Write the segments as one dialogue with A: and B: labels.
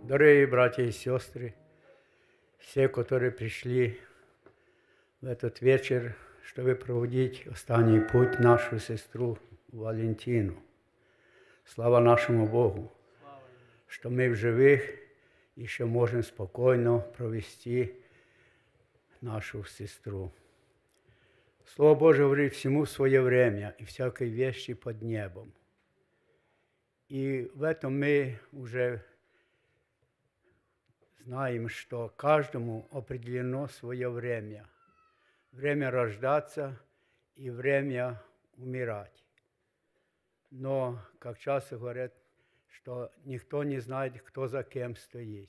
A: Дорогие братья и сестры, все, которые пришли в этот вечер, чтобы проводить останний путь нашу сестру Валентину. Слава нашему Богу, что мы в живых еще можем спокойно провести нашу сестру. Слово Божие говорит: всему свое время и всякой вещи под небом. И в этом мы уже знаем, что каждому определено свое время. Время рождаться и время умирать. Но, как часто говорят, что никто не знает, кто за кем стоит.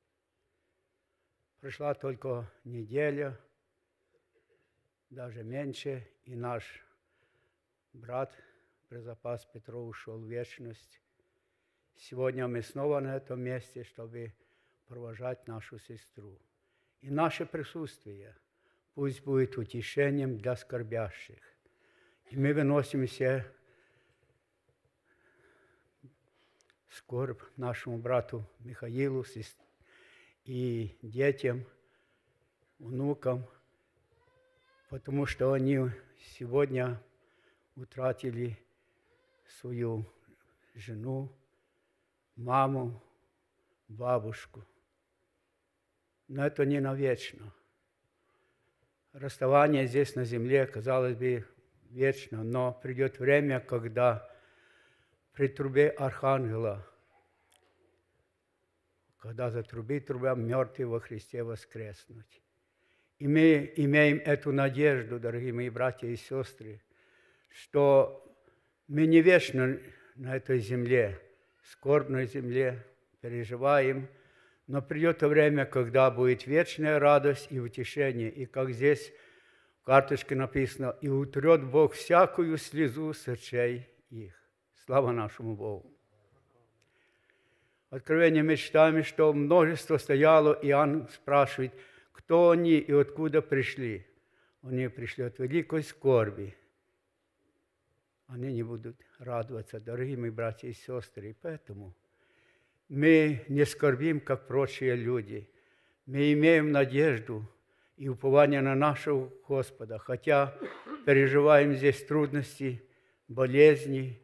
A: Прошла только неделя, даже меньше, и наш брат, Прозапас Петров, ушел в вечность. Сегодня мы снова на этом месте, чтобы провожать нашу сестру. И наше присутствие пусть будет утешением для скорбящих. И мы выносим все скорбь нашему брату Михаилу и детям, внукам, потому что они сегодня утратили свою жену, маму, бабушку. Но это не навечно. Расставание здесь на земле, казалось бы, вечно, но придет время, когда при трубе архангела, когда затрубит труба, мертвые во Христе воскреснуть. И мы имеем эту надежду, дорогие мои братья и сестры, что мы не вечно на этой земле, скорбной земле, переживаем, но придет время, когда будет вечная радость и утешение. И как здесь в карточке написано: «И утрет Бог всякую слезу с очей их». Слава нашему Богу. Откровение мы читаем, что множество стояло, и Иоанн спрашивает, кто они и откуда пришли. Они пришли от великой скорби. Они не будут радоваться, дорогие мои братья и сестры. И поэтому мы не скорбим, как прочие люди. Мы имеем надежду и упование на нашего Господа, хотя переживаем здесь трудности, болезни,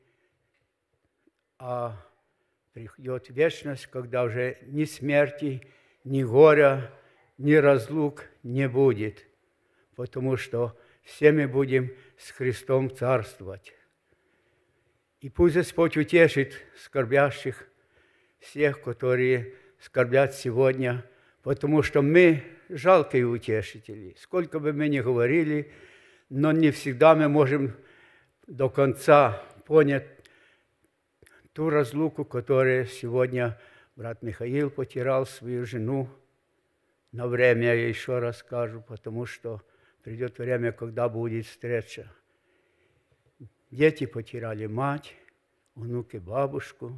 A: а придет вечность, когда уже ни смерти, ни горя, ни разлук не будет, потому что все мы будем с Христом царствовать. И пусть Господь утешит скорбящих, всех, которые скорбят сегодня, потому что мы жалкие утешители. Сколько бы мы ни говорили, но не всегда мы можем до конца понять ту разлуку, которую сегодня брат Михаил потерял свою жену. На время я еще раз скажу, потому что придет время, когда будет встреча. Дети потеряли мать, внуки бабушку.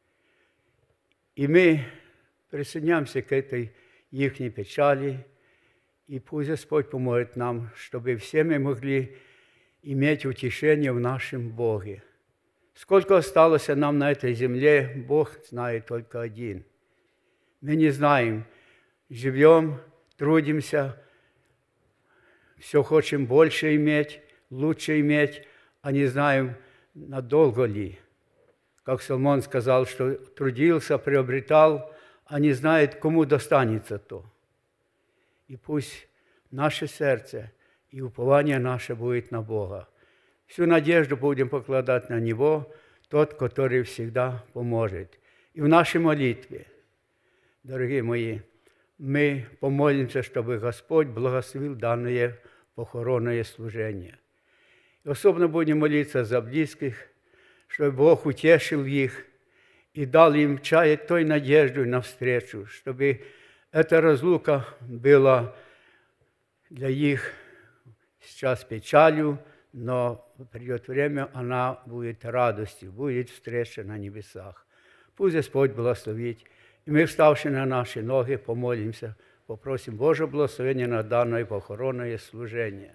A: И мы присоединяемся к этой ихней печали, и пусть Господь поможет нам, чтобы все мы могли иметь утешение в нашем Боге. Сколько осталось нам на этой земле, Бог знает только один. Мы не знаем, живем, трудимся, все хотим больше иметь, лучше иметь, а не знаем, надолго ли. Как Соломон сказал, что трудился, приобретал, а не знает, кому достанется то. И пусть наше сердце и упование наше будет на Бога. Всю надежду будем покладать на Него, тот, который всегда поможет. И в нашей молитве, дорогие мои, мы помолимся, чтобы Господь благословил данное похоронное служение. И особенно будем молиться за близких, чтобы Бог утешил их и дал им чаять той надеждой навстречу, чтобы эта разлука была для них сейчас печалью, но придет время, она будет радостью, будет встреча на небесах. Пусть Господь благословит. И мы, вставши на наши ноги, помолимся, попросим Божьего благословения на данное похоронное служение.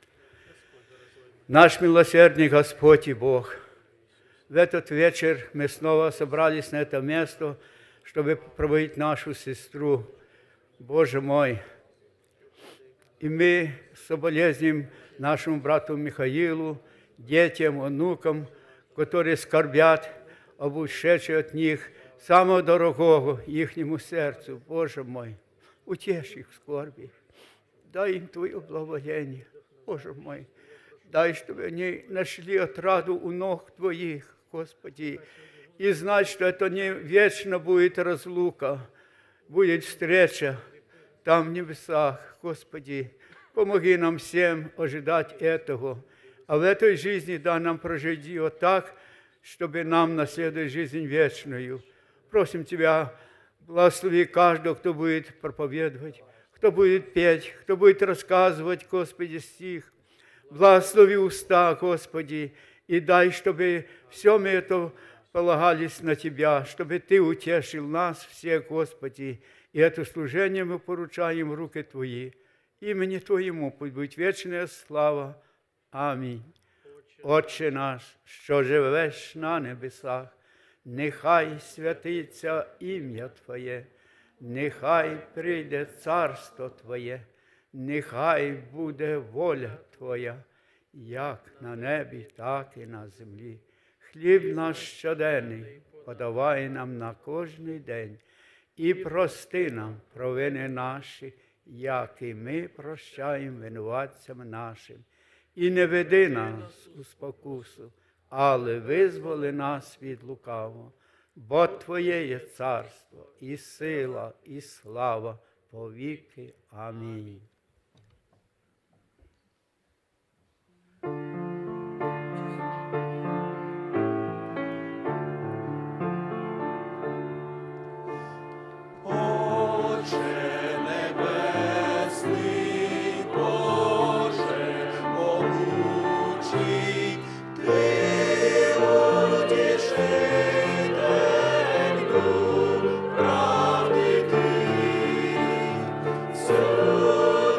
A: Наш милосердный Господь и Бог, в этот вечер мы снова собрались на это место, чтобы проводить нашу сестру. Боже мой, и мы соболезнуем нашему брату Михаилу, детям, внукам, которые скорбят об ушедшем от них самого дорогого ихнему сердцу. Боже мой, утешь их в скорби, дай им Твое благоволение, Боже мой, дай, чтобы они нашли отраду у ног Твоих, Господи, и знать, что это не вечно будет разлука, будет встреча там в небесах. Господи, помоги нам всем ожидать этого, а в этой жизни дай нам прожить ее так, чтобы нам наследовать жизнь вечную. Просим Тебя, благослови каждого, кто будет проповедовать, кто будет петь, кто будет рассказывать, Господи, стих. Благослови уста, Господи, и дай, чтобы все мы это полагались на Тебя, чтобы Ты утешил нас всех, Господи, и это служение мы поручаем в руки Твои. Имени Твоему пусть будет вечная слава. Амінь. Отче наш, що живеш на небесах, нехай святиться ім'я Твоє, нехай прийде царство Твоє, нехай буде воля Твоя, як на небі, так і на землі. Хліб наш щоденний подавай нам на кожний день, і прости нам провини наші, як і ми прощаємо винуватцям нашим. І не веди нас у спокусу, але визволи нас від лукавого. Бо Твоє є царство, і сила, і слава повіки. Амінь.
B: Правди ти,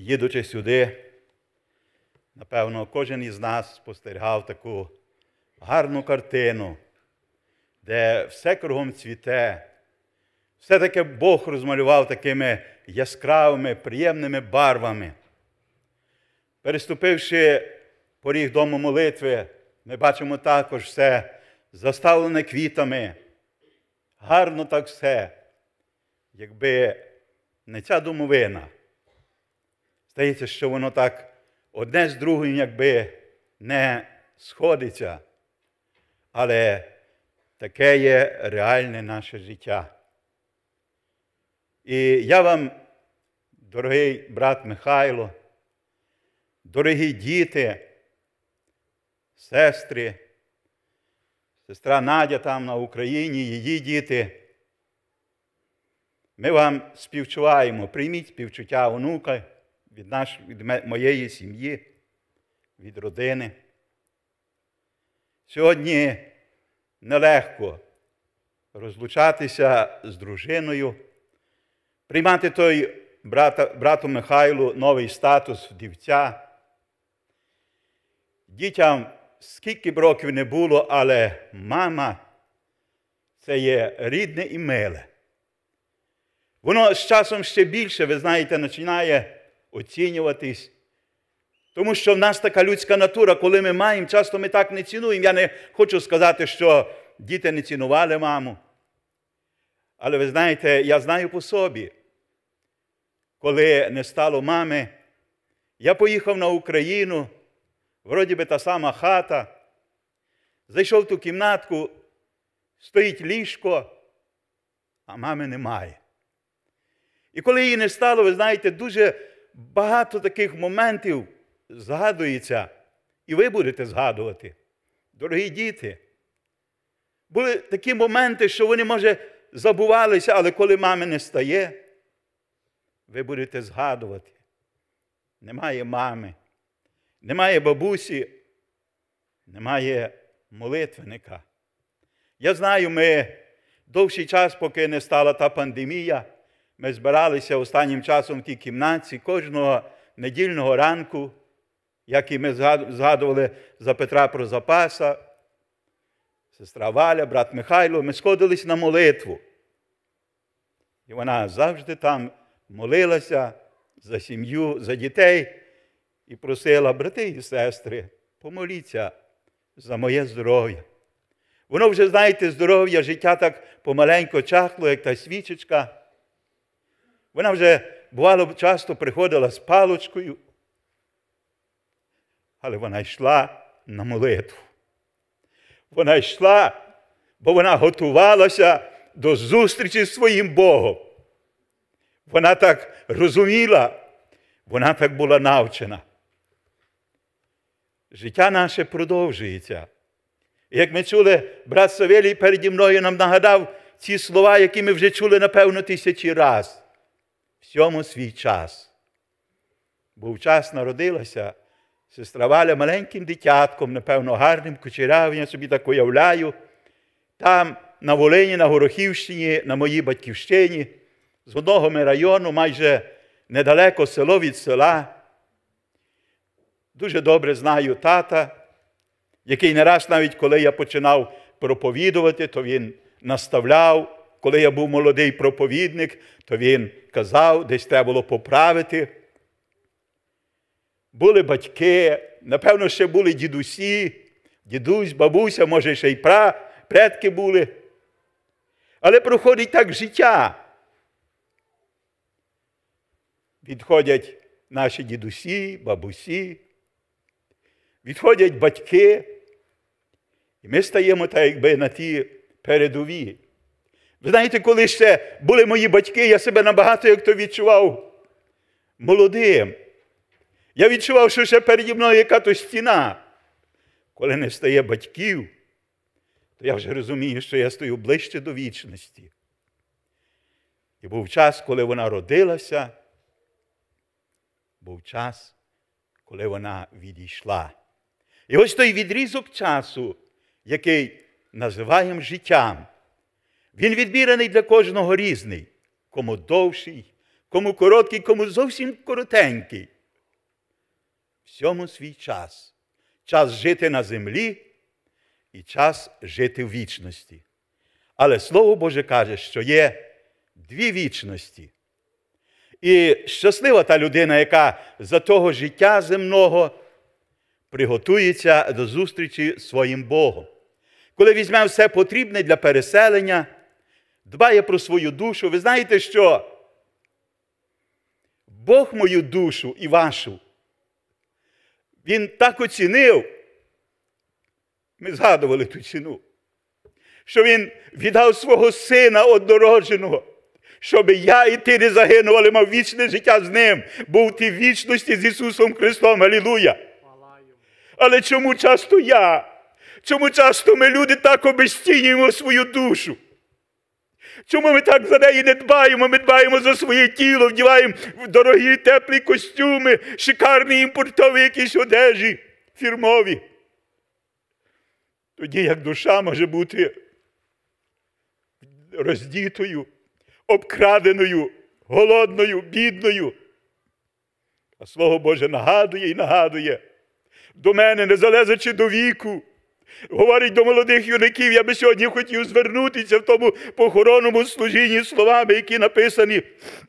B: їдучи сюди, напевно, кожен із нас спостерігав таку гарну картину, де все кругом цвіте. Все-таки Бог розмалював такими яскравими, приємними барвами. Переступивши поріг дому молитви, ми бачимо також все заставлене квітами. Гарно так все, якби не ця домовина. Здається, що воно так одне з другим якби не сходиться. Але таке є реальне наше життя. І я вам, дорогий брат Михайло, дорогі діти, сестри, сестра Надя там на Україні, її діти, ми вам співчуваємо. Прийміть співчуття онука від моєї сім'ї, від родини. Сьогодні нелегко розлучатися з дружиною, приймати той брату Михайлу новий статус вдівця. Дітям скільки б років не було, але мама – це є рідне і миле. Воно з часом ще більше, ви знаєте, починає оцінюватись. Тому що в нас така людська натура, коли ми маємо, часто ми так не цінуємо. Я не хочу сказати, що діти не цінували маму. Але ви знаєте, я знаю по собі, коли не стало мами, я поїхав на Україну, вроді би та сама хата, зайшов в ту кімнатку, стоїть ліжко, а мами немає. І коли її не стало, ви знаєте, дуже багато таких моментів згадується, і ви будете згадувати. Дорогі діти, були такі моменти, що вони, може, забувалися, але коли мами не стає, ви будете згадувати. Немає мами, немає бабусі, немає молитвенника. Я знаю, ми довший час, поки не стала та пандемія, ми збиралися останнім часом в тій кімнаті кожного недільного ранку, як і ми згадували за Петра Прозапаса, сестра Валя, брат Михайло, ми сходились на молитву. І вона завжди там молилася за сім'ю, за дітей і просила: брати і сестри, помоліться за моє здоров'я. Воно вже, знаєте, здоров'я, життя так помаленько чахло, як та свічечка. Вона вже, бувало, часто приходила з паличкою, але вона йшла на молитву. Вона йшла, бо вона готувалася до зустрічі з своїм Богом. Вона так розуміла, вона так була навчена. Життя наше продовжується. І як ми чули, брат Савелій переді мною нам нагадав ці слова, які ми вже чули, напевно, 1000 раз. Всьому свій час. Був час, народилася сестра Валя маленьким дитятком, напевно, гарним, кучерявим, я собі так уявляю. Там, на Волині, на Горохівщині, на моїй батьківщині, з одного ми району, майже недалеко село від села. Дуже добре знаю тата, який не раз навіть, коли я починав проповідувати, то він наставляв. Коли я був молодий проповідник, то він казав, десь треба було поправити. Були батьки, напевно, ще були дідусі, дідусь, бабуся, може, ще й предки були. Але проходить так життя. Відходять наші дідусі, бабусі, відходять батьки, і ми стаємо так, якби на ті передові. Ви знаєте, коли ще були мої батьки, я себе набагато як то відчував молодим. Я відчував, що ще переді мною яка-то стіна. Коли не стає батьків, то я вже розумію, що я стою ближче до вічності. І був час, коли вона родилася, був час, коли вона відійшла. І ось той відрізок часу, який називаємо життям, він відбірений для кожного різний. Кому довший, кому короткий, кому зовсім коротенький. Всьому свій час. Час жити на землі і час жити в вічності. Але Слово Боже каже, що є дві вічності. І щаслива та людина, яка за того життя земного приготується до зустрічі з своїм Богом. Коли візьме все потрібне для переселення, дбає про свою душу. Ви знаєте, що Бог мою душу і вашу, Він так оцінив, ми згадували ту ціну, що Він віддав свого Сина однородженого, щоб я і ти не загинув, але мав вічне життя з Ним, був ти в вічності з Ісусом Христом. Алілуя! Але чому часто ми, люди, так обезцінюємо свою душу? Чому ми так за неї не дбаємо? Ми дбаємо за своє тіло, вдіваємо в дорогі теплі костюми, шикарні імпортові якісь одежі, фірмові. Тоді як душа може бути роздітою, обкраденою, голодною, бідною. А Слово Боже нагадує і нагадує. До мене, не залежачи до віку, говорить до молодих юнаків, я би сьогодні хотів звернутися в тому похоронному служінні словами, які написані.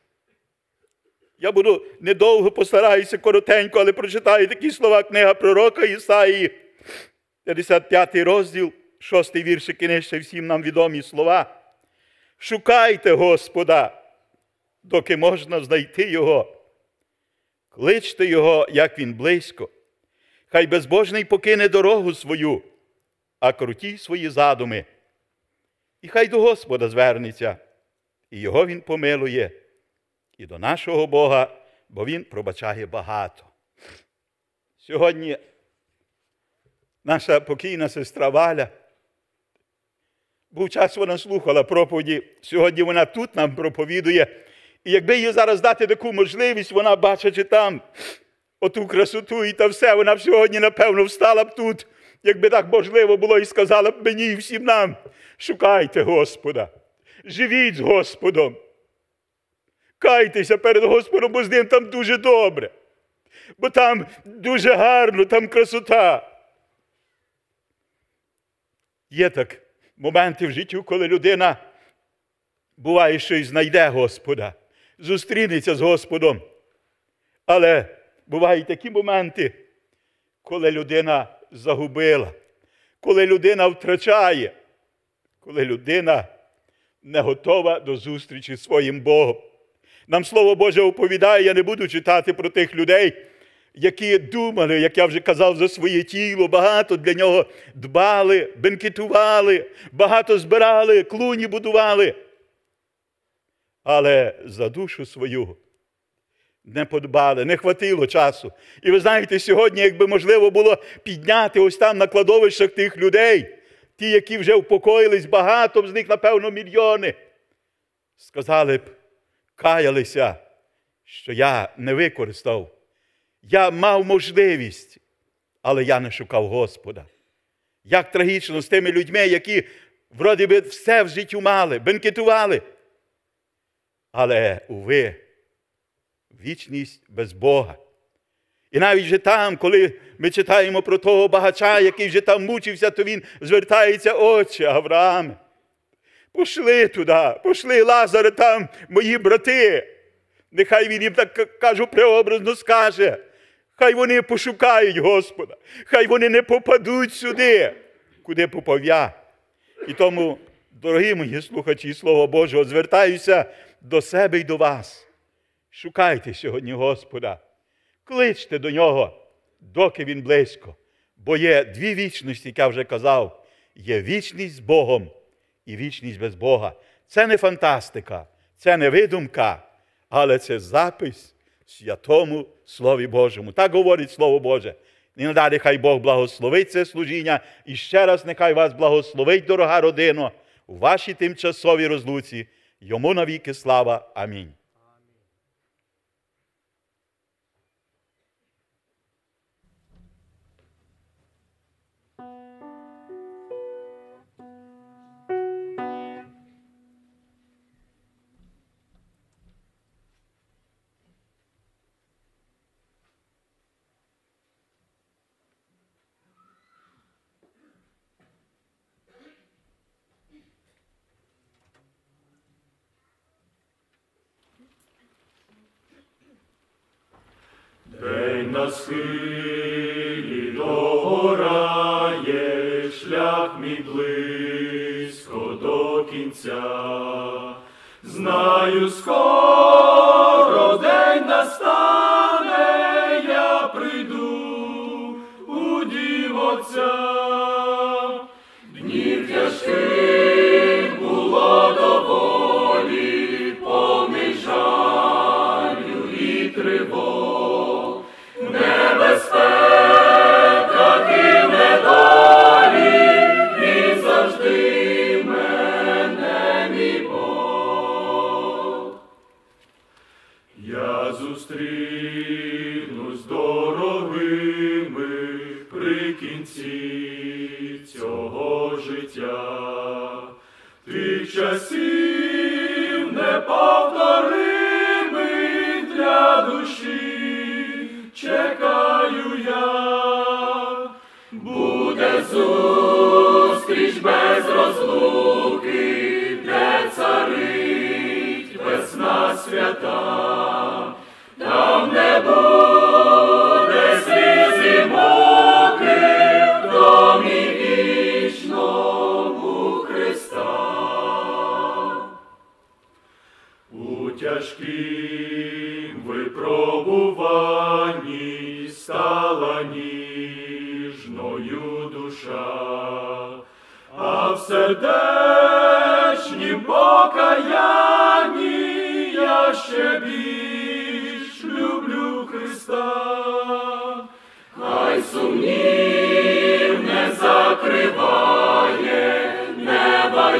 B: Я буду недовго, постараюся коротенько, але прочитаю такі слова, книга пророка Ісаїї, 55 розділ, 6 віршик, і нижче всім нам відомі слова. Шукайте Господа, доки можна знайти Його. Кличте Його, як Він близько. Хай безбожний покине дорогу свою, а круті свої задуми. І хай до Господа звернеться, і Його Він помилує, і до нашого Бога, бо Він пробачає багато. Сьогодні наша покійна сестра Валя, був час, вона слухала проповіді, сьогодні вона тут нам проповідує. І якби їй зараз дати таку можливість, вона, бачачи там оту красоту і та все, вона б сьогодні, напевно, встала б тут, якби так можливо було, і сказала б мені і всім нам, шукайте Господа, живіть з Господом, кайтеся перед Господом, бо з Ним там дуже добре, бо там дуже гарно, там красота. Є так моменти в житті, коли людина буває, що й знайде Господа, зустрінеться з Господом. Але бувають такі моменти, коли людина загубила, коли людина втрачає, коли людина не готова до зустрічі з своїм Богом. Нам Слово Боже оповідає, я не буду читати про тих людей, які думали, як я вже казав, за своє тіло, багато для нього дбали, бенкетували, багато збирали, клуні будували. Але за душу свою не подбали, не хватило часу. І ви знаєте, сьогодні, якби можливо було підняти ось там на кладовищах тих людей, ті, які вже впокоїлись, багато з них, напевно, мільйони, сказали б, каялися, що я не використав. Я мав можливість, але я не шукав Господа. Як трагічно з тими людьми, які, вроді би, все в житті мали, бенкетували. Але, уви, вічність без Бога. І навіть же там, коли ми читаємо про того багача, який вже там мучився, то він звертається, отче Аврааме, пошли туди, пошли Лазаря там, мої брати. Нехай він їм, так кажу, преобразно скаже. Хай вони пошукають Господа. Хай вони не попадуть сюди, куди попав я. І тому, дорогі мої слухачі Слова Божого, звертаюся до себе і до вас. Шукайте сьогодні Господа. Кличте до Нього, доки Він близько. Бо є дві вічності, як я вже казав. Є вічність з Богом і вічність без Бога. Це не фантастика, це не видумка, але це запис в Святому Слові Божому. Так говорить Слово Боже. І надалі хай Бог благословить це служіння. І ще раз нехай вас благословить, дорога родино, у вашій тимчасовій розлуці. Йому навіки слава. Амінь.
C: День на схилі догорає, шлях мій близько до кінця. Знаю, скоро день настане, я прийду у дім Отця. Днів тяжких було доволі, поміж жалю і тривог, небезпека і недолі, Він завжди мене, мій Бог. Я зустрінусь з дорогими при кінці цього життя, тих часів неповторимих для душі чекаю я. Буде зустріч без розлуки, де царить весна свята, там не буде сліз і муки, в домі вічному Христа. У тяжкім випробуванні стала ніжною душа, а в сердечнім покаянні я ще більш люблю Христа. Хай сумнів не закриває неба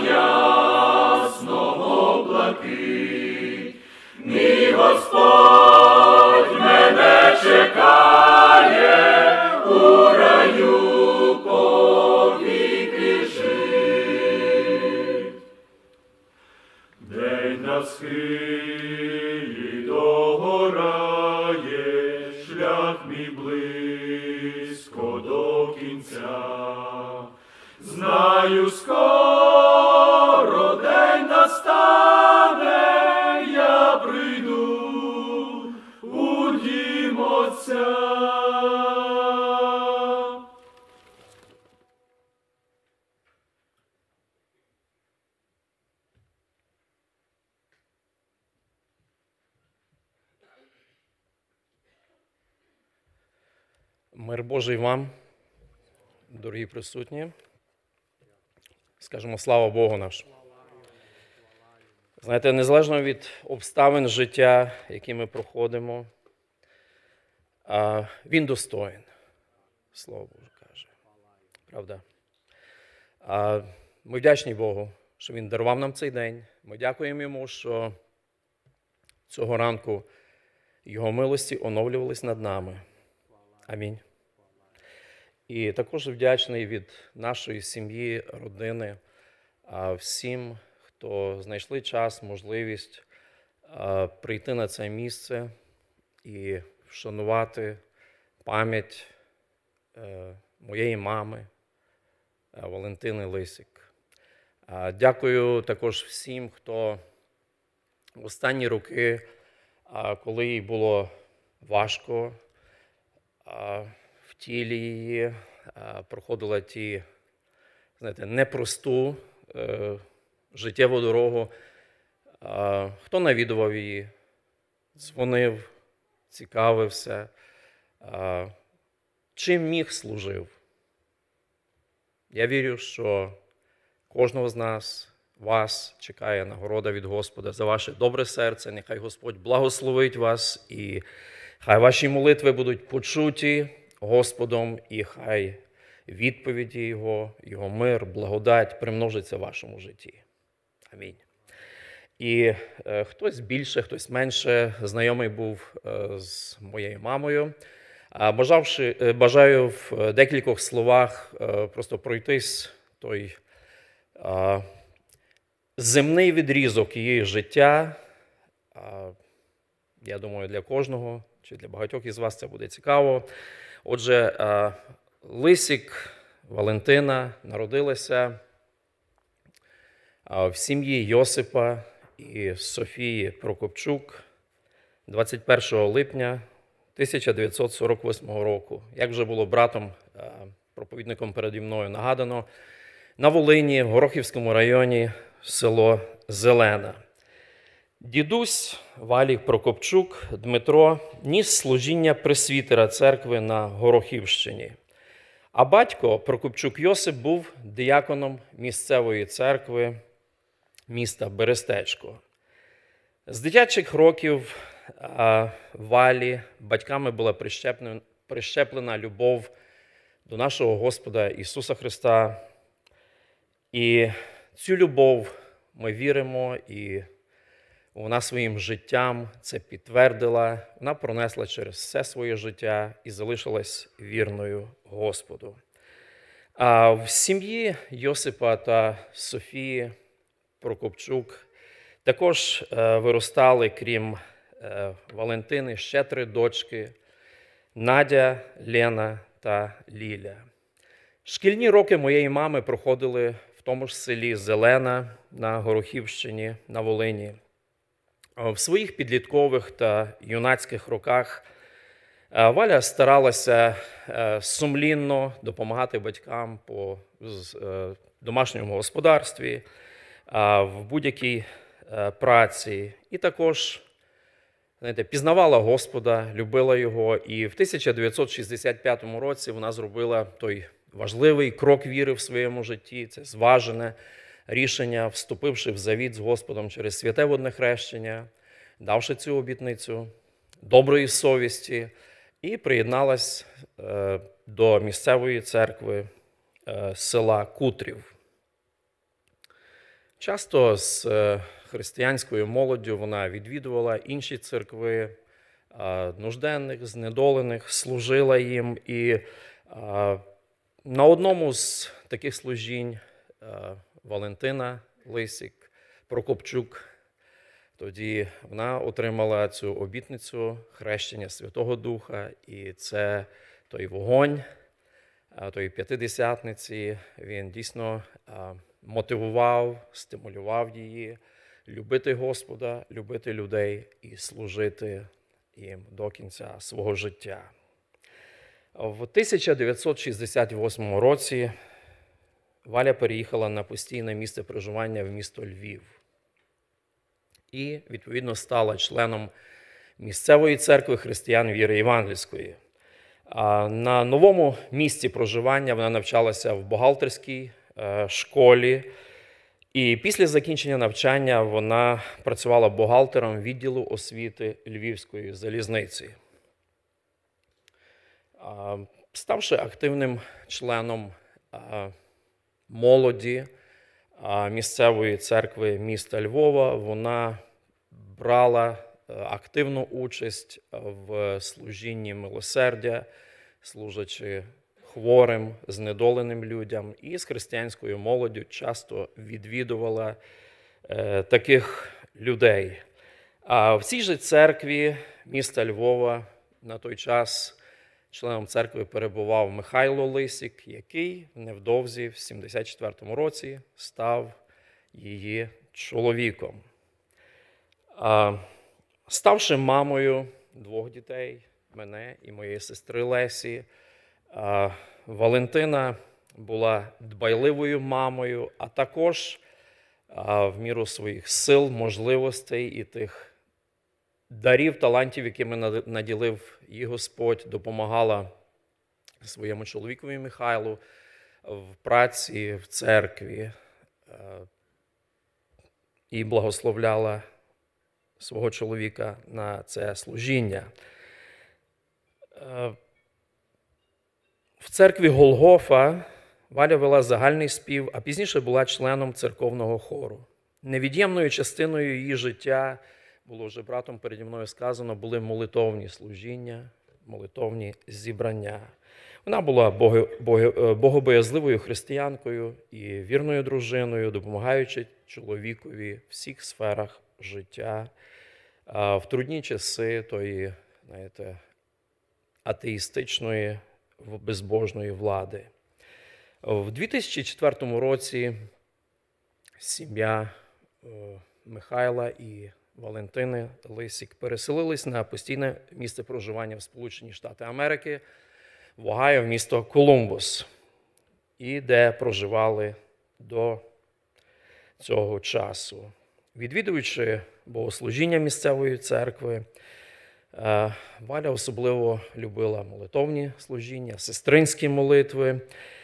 C: ясного блакить, мій Господь мене чекає, у раю повіки жить. День на схилі догорає, шлях мій близько до кінця. Знаю, скоро день настане, я прийду у дім Отця.
D: Мир Божий вам, дорогі присутні. Скажемо слава Богу нашому. Знаєте, незалежно від обставин життя, які ми проходимо, Він достоїн, Слово Боже каже. Правда? Ми вдячні Богу, що Він дарував нам цей день. Ми дякуємо Йому, що цього ранку Його милості оновлювались над нами. Амінь. І також вдячний від нашої сім'ї, родини, всім, хто знайшли час, можливість прийти на це місце і вшанувати пам'ять моєї мами Валентини Лисик. Дякую також всім, хто в останні роки, коли їй було важко в тілі її, проходила ті, знаєте, непросту життєву дорогу. Хто навідував її, дзвонив, цікавився, чим міг служив. Я вірю, що кожного з нас, вас чекає нагорода від Господа за ваше добре серце. Нехай Господь благословить вас і хай ваші молитви будуть почуті Господом, і хай відповіді Його мир, благодать примножиться в вашому житті. Амінь. І хтось більше, хтось менше знайомий був з моєю мамою. Бажаю в декількох словах просто пройтись той земний відрізок її життя. Я думаю, для кожного чи для багатьох із вас це буде цікаво. Отже, Лисик Валентина народилася в сім'ї Йосипа і Софії Прокопчук 21 липня 1948 року. Як вже було братом, проповідником переді мною нагадано, на Волині, в Горохівському районі, село Зелена. Дідусь Валій Прокопчук Дмитро ніс служіння пресвітера церкви на Горохівщині. А батько Прокопчук Йосип був дияконом місцевої церкви міста Берестечко. З дитячих років Валі батьками була прищеплена любов до нашого Господа Ісуса Христа. І цю любов ми віримо, і вона своїм життям це підтвердила. Вона пронесла через все своє життя і залишилась вірною Господу. А в сім'ї Йосипа та Софії Прокопчук також виростали, крім Валентини, ще 3 дочки – Надя, Лена та Ліля. Шкільні роки моєї мами проходили в тому ж селі Зелена на Горохівщині, на Волині. В своїх підліткових та юнацьких роках Валя старалася сумлінно допомагати батькам по домашньому господарстві, в будь-якій праці. І також, пізнавала Господа, любила Його. І в 1965 році вона зробила той важливий крок віри в своєму житті, це зважене рішення, вступивши в завіт з Господом через святе водне хрещення, давши цю обітницю доброї совісті, і приєдналась до місцевої церкви села Кутрів. Часто з християнською молоддю вона відвідувала інші церкви, нужденних, знедолених, служила їм. І на одному з таких служінь Валентина Лисик Прокопчук, тоді вона отримала цю обітницю хрещення Святого Духа, і це той вогонь, тої п'ятидесятниці, він дійсно мотивував, стимулював її любити Господа, любити людей і служити їм до кінця свого життя. В 1968 році Валя переїхала на постійне місце проживання в місто Львів і, відповідно, стала членом місцевої церкви християн віри євангельської. На новому місці проживання вона навчалася в бухгалтерській школі, і після закінчення навчання вона працювала бухгалтером відділу освіти Львівської залізниці. Ставши активним членом молоді місцевої церкви міста Львова, вона брала активну участь в служінні милосердя, служачи хворим, знедоленим людям, і з християнською молоддю часто відвідувала таких людей. А в цій же церкві міста Львова на той час членом церкви перебував Михайло Лисик, який невдовзі в 1974 році став її чоловіком. Ставши мамою 2 дітей, мене і моєї сестри Лесі, Валентина була дбайливою мамою, а також в міру своїх сил, можливостей і тих дарів, талантів, якими наділив її Господь, допомагала своєму чоловікові Михайлу в праці, в церкві і благословляла свого чоловіка на це служіння. В церкві Голгофа Валя вела загальний спів, а пізніше була членом церковного хору. Невід'ємною частиною її життя, було вже братом переді мною сказано, були молитовні служіння, молитовні зібрання. Вона була богобоязливою християнкою і вірною дружиною, допомагаючи чоловікові в всіх сферах життя. В трудні часи тої, атеїстичної, безбожної влади. В 2004 році сім'я Михайла і Валентини Лисік переселились на постійне місце проживання в Сполучені Штати Америки, в Огайо, в місто Колумбус, і де проживали до цього часу. Відвідуючи богослужіння місцевої церкви, Валя особливо любила молитовні служіння, сестринські молитви.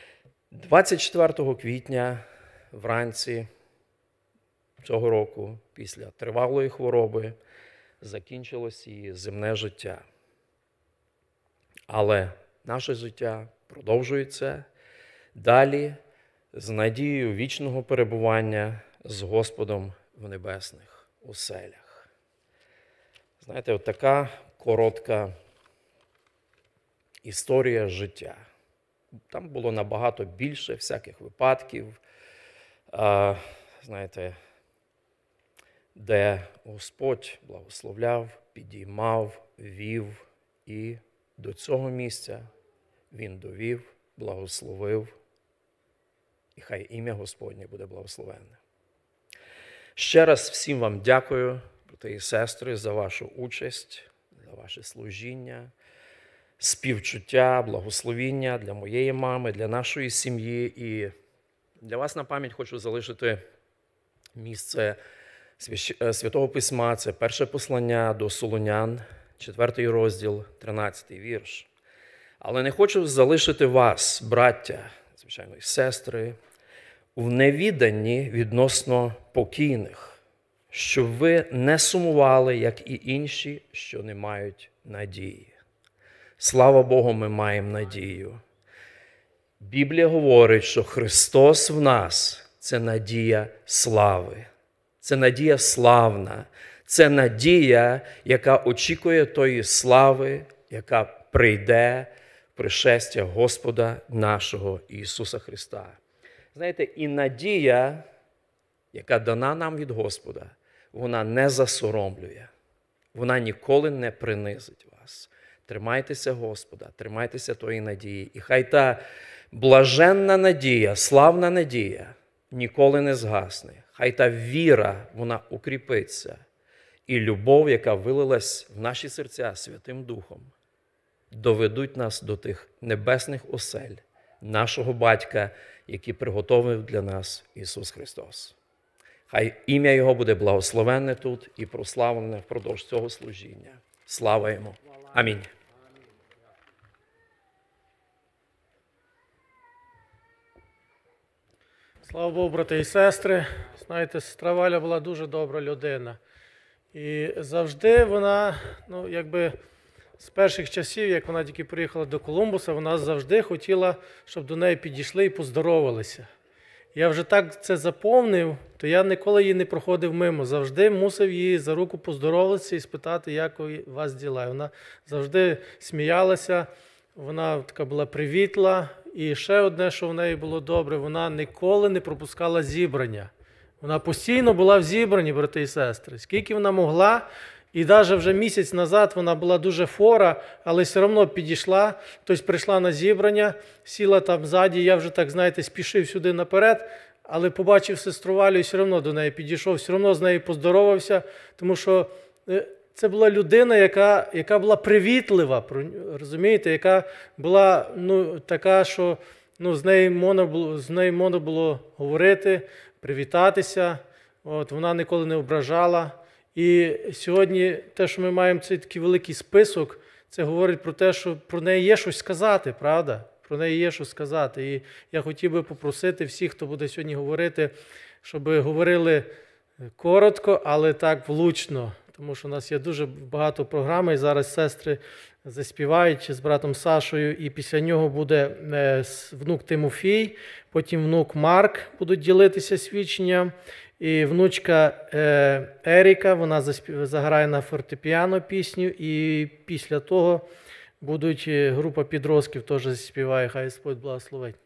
D: 24 квітня вранці цього року, після тривалої хвороби, закінчилось її земне життя. Але наше життя продовжується далі з надією вічного перебування з Господом в небесних оселях. Знаєте, от така коротка історія життя. Там було набагато більше всяких випадків, знаєте, де Господь благословляв, підіймав, вів, і до цього місця Він довів, благословив, і хай ім'я Господнє буде благословенне. Ще раз всім вам дякую, брати і сестри, за вашу участь, за ваше служіння, співчуття, благословіння для моєї мами, для нашої сім'ї. І для вас на пам'ять хочу залишити місце Святого Письма. Це перше послання до Солунян, 4 розділ, 13 вірш. Але не хочу залишити вас, браття, звичайно, і сестри, в невіданні відносно покійних, щоб ви не сумували, як і інші, що не мають надії. Слава Богу, ми маємо надію. Біблія говорить, що Христос в нас – це надія слави. Це надія славна. Це надія, яка очікує тої слави, яка прийде в пришестя Господа нашого Ісуса Христа. Знаєте, і надія, яка дана нам від Господа, вона не засоромлює. Вона ніколи не принизить вас. Тримайтеся Господа, тримайтеся тої надії. І хай та блаженна надія, славна надія ніколи не згасне. Хай та віра, вона укріпиться. І любов, яка вилилась в наші серця Святим Духом, доведуть нас до тих небесних осель нашого Батька, який приготовив для нас Ісус Христос. Хай ім'я Його буде благословенне тут і прославлене впродовж цього служіння. Слава Йому. Амінь.
E: Слава Богу, брати і сестри. Знаєте, сестра Валя була дуже добра людина. І завжди вона, з перших часів, як вона тільки приїхала до Колумбуса, вона завжди хотіла, щоб до неї підійшли і поздоровалися. Я вже так це заповнив, то я ніколи її не проходив мимо. Завжди мусив її за руку поздороватися і спитати, як у вас діла. Вона завжди сміялася, вона така була привітла. І ще одне, що в неї було добре, вона ніколи не пропускала зібрання. Вона постійно була в зібранні, брати і сестри. Скільки вона могла, і навіть вже місяць назад вона була дуже хвора, але все одно підійшла, тобто прийшла на зібрання, сіла там ззаді, я вже так, знаєте, спішив сюди наперед, але побачив сестру Валю і все одно до неї підійшов, все одно з нею поздоровався, тому що це була людина, яка була привітлива, розумієте, яка була така, що з нею можна було говорити, привітатися, вона ніколи не ображала. І сьогодні те, що ми маємо цей такий великий список, це говорить про те, що про неї є щось сказати, правда? Про неї є щось сказати. І я хотів би попросити всіх, хто буде сьогодні говорити, щоб говорили коротко, але так влучно. Тому що у нас є дуже багато програм, і зараз сестри заспівають з братом Сашою, і після нього буде внук Тимофій, потім внук Марк будуть ділитися свідченням, і внучка Еріка, вона заграє на фортепіано пісню, і після того будуть група підростків теж заспіває, хай Господь благословить.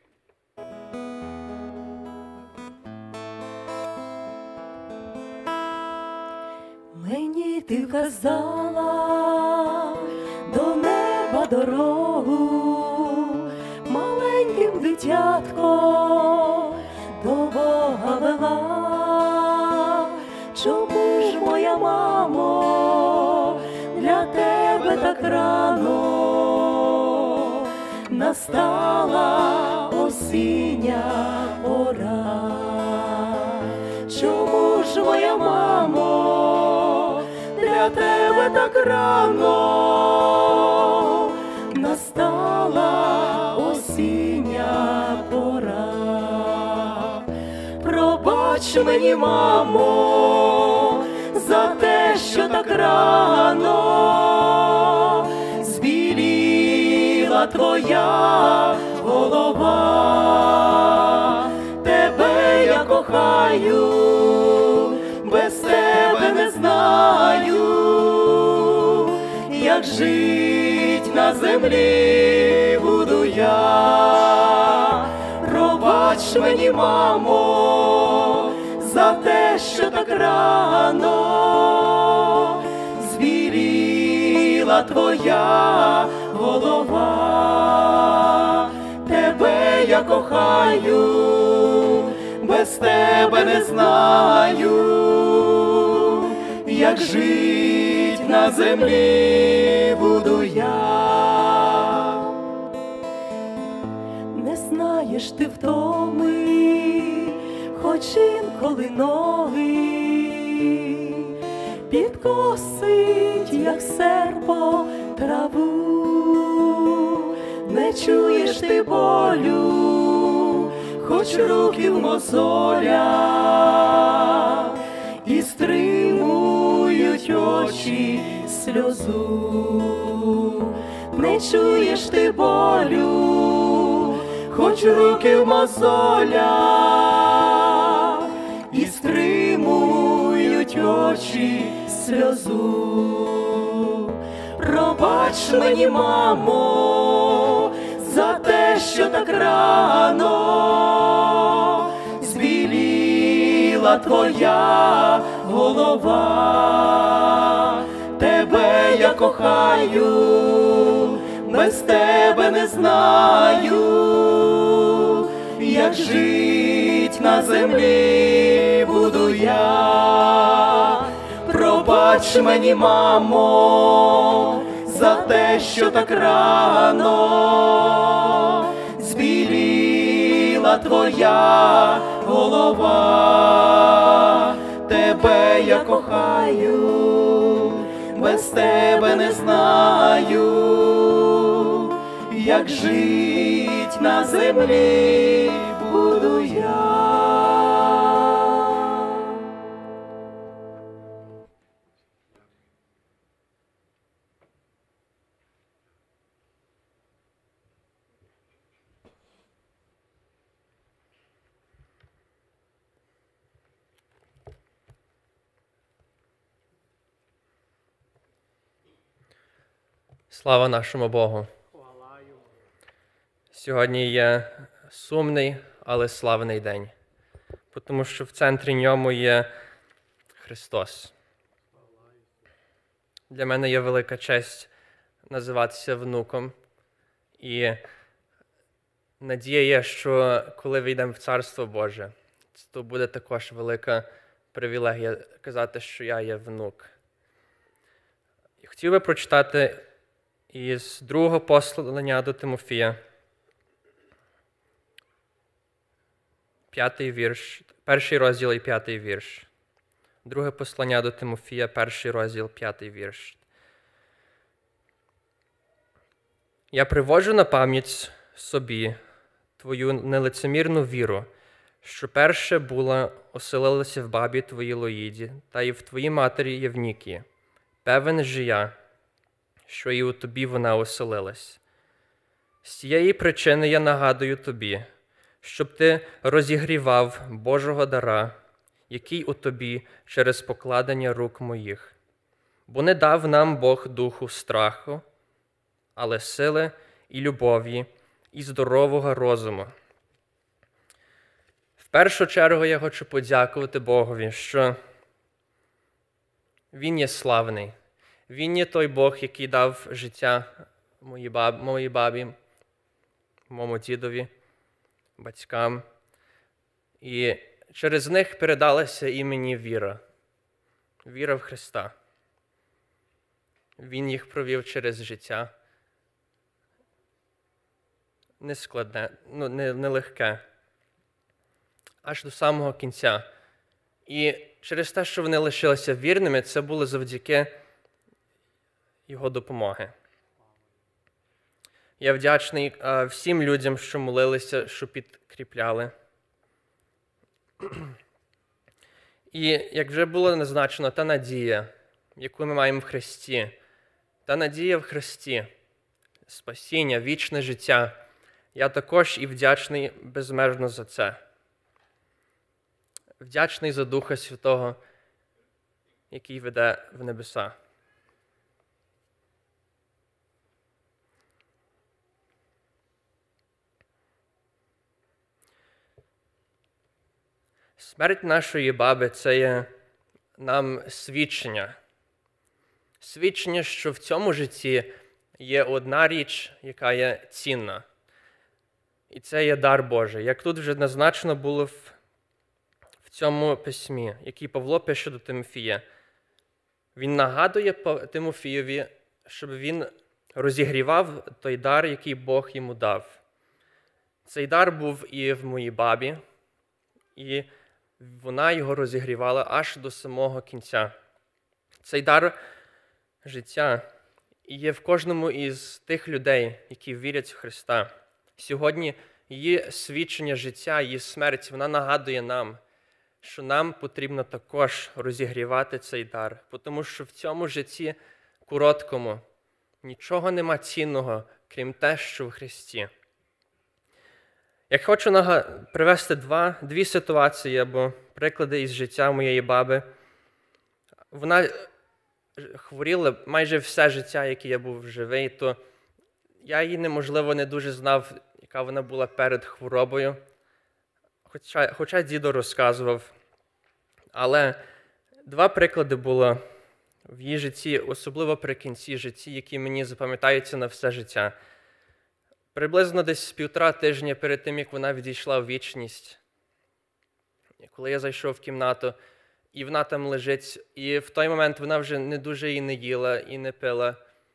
F: Мені ти вказала до неба дорогу, маленьким дитятко до Бога вела. Чому ж моя мама так рано, настала осіння пора. Чому ж, моя мамо, для тебе так рано настала осіння пора? Пробач мені, мамо, за те, що так рано збіліла твоя голова. Тебе я кохаю, без тебе не знаю, як жить на землі буду я. Пробач мені, мамо, за те, що так рано збіліла твоя голова. Тебе я кохаю, без тебе не знаю, як жить на землі буду я. Не знаєш ти втоми, хоч інколи ноги підкосить, як серпо, траву. Не чуєш ти болю, хоч руки в мозолях, і стримують очі сльозу. Не чуєш ти болю, хоч руки в мозолях, і стримують очі сльозу. Пробач мені, мамо, за те, що так рано збіліла твоя голова. Тебе я кохаю, без тебе не знаю, як жить на землі буду я. Пробач мені, мамо, за те, що так рано збіліла твоя голова. Тебе я кохаю, без тебе не знаю, як жить на землі буду я.
D: Слава нашому Богу! Сьогодні є сумний, але славний день, тому що в центрі ньому є Христос. Для мене є велика честь називатися внуком. І надія є, що коли війдемо в Царство Боже, то буде також велика привілегія казати, що я є внук. І хотів би прочитати із другого послання до Тимофія, 5 вірш, 1 розділ і 5 вірш. Друге послання до Тимофія, 1 розділ, 5 вірш. «Я приводжу на пам'ять собі твою нелицемірну віру, що перше була оселилася в бабі твоїй Лоїді, та і в твоїй матері Євнікії. Певен же я, що і у тобі вона оселилась. З цієї причини я нагадую тобі, щоб ти розігрівав Божого дара, який у тобі через покладення рук моїх. Бо не дав нам Бог духу страху, але сили і любові, і здорового розуму». В першу чергу я хочу подякувати Богові, що Він є славний. Він є той Бог, який дав життя моїй бабі, моєму дідові, батькам. І через них передалася і мені віра. Віра в Христа.
G: Він їх провів через життя. Нескладне, нелегке. Аж до самого кінця. І через те, що вони лишилися вірними, це було завдяки його допомоги. Я вдячний всім людям, що молилися, що підкріпляли. І, як вже було назначено, та надія, яку ми маємо в Христі, та надія в Христі, спасіння, вічне життя, я також і вдячний безмежно за це. Вдячний за Духа Святого, який веде в небеса. Смерть нашої баби – це є нам свідчення. Свідчення, що в цьому житті є одна річ, яка є цінна. І це є дар Божий. Як тут вже назначено було в цьому письмі, який Павло пише до Тимофія. Він нагадує Тимофієві, щоб він розігрівав той дар, який Бог йому дав. Цей дар був і в моїй бабі, і вона його розігрівала аж до самого кінця. Цей дар життя є в кожному із тих людей, які вірять в Христа. Сьогодні її свідчення життя, її смерть, вона нагадує нам, що нам потрібно також розігрівати цей дар, тому що в цьому житті короткому нічого нема цінного, крім те, що в Христі. Я хочу привести дві ситуації або приклади із життя моєї баби. Вона хворіла майже все життя, яке я був живий, то я її, неможливо, не дуже знав, яка вона була перед хворобою. Хоча дідо розказував. Але два приклади було в її житті, особливо при кінці житті, які мені запам'ятаються на все життя. Приблизно десь 1,5 тижня перед тим, як вона відійшла в вічність, коли я зайшов в кімнату, і вона там лежить, і в той момент вона вже не дуже і не їла, і не пила,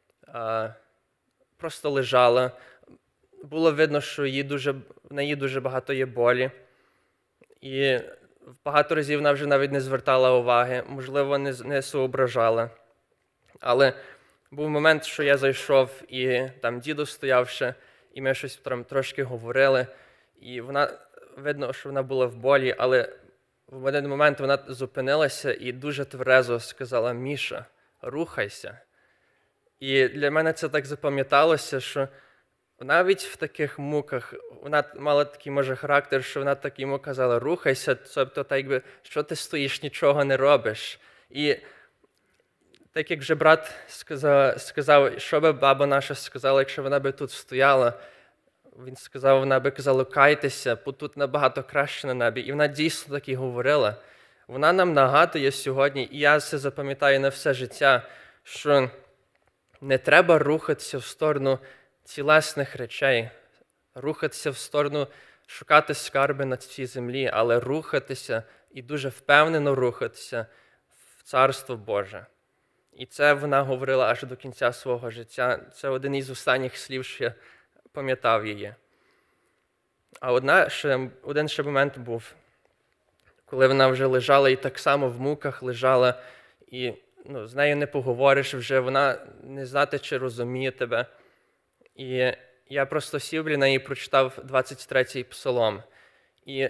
G: просто лежала. Було видно, що в неї дуже багато є болі. І багато разів вона вже навіть не звертала уваги, можливо, не соображала. Але був момент, що я зайшов, і там дідо стояв ще, і ми щось там трошки говорили. І видно, що вона була в болі, але в один момент вона зупинилася і дуже тверезо сказала: «Міша, рухайся». І для мене це так запам'яталося, що навіть в таких муках, вона мала такий, може, характер, що вона так йому казала: «Рухайся», тобто, так якби, що ти стоїш, нічого не робиш. І так як вже брат сказав, що би баба наша сказала, якщо вона би тут стояла, він сказав, вона би казала: «Кайтеся, бо тут набагато краще на небі». І вона дійсно так і говорила. Вона нам нагадує сьогодні, і я це запам'ятаю на все життя, що не треба рухатися в сторону тілесних речей, рухатися в сторону, шукати скарби на цій землі, але рухатися і дуже впевнено рухатися в Царство Боже. І це вона говорила аж до кінця свого життя. Це один із останніх слів, що я пам'ятав її. А один ще момент був, коли вона вже лежала і так само в муках лежала, і з нею не поговориш вже, вона не знати, чи розуміє тебе. І я просто сів біля неї і прочитав 23-й псалом. І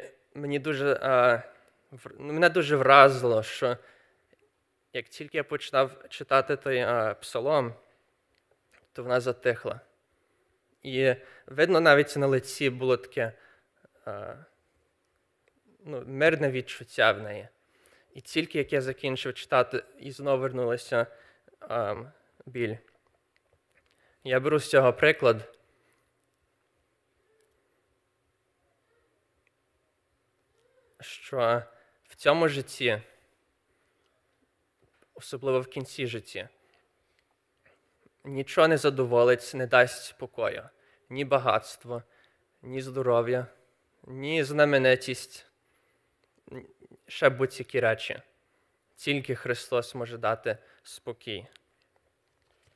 G: мене дуже вразило, що як тільки я починав читати той псалом, то вона затихла. І видно, навіть на лиці було таке мирне відчуття в неї. І тільки як я закінчив читати, і знову вернулася біль. Я беру з цього приклад, що в цьому житті, особливо в кінці життя, нічого не задоволить, не дасть спокою. Ні багатство, ні здоров'я, ні знаменитість, ще будь-які речі. Тільки Христос може дати спокій.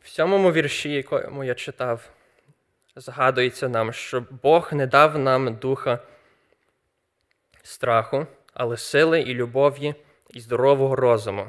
G: В 7 вірші, якому я читав, згадується нам, що Бог не дав нам духа страху, але сили і любові і здорового розуму.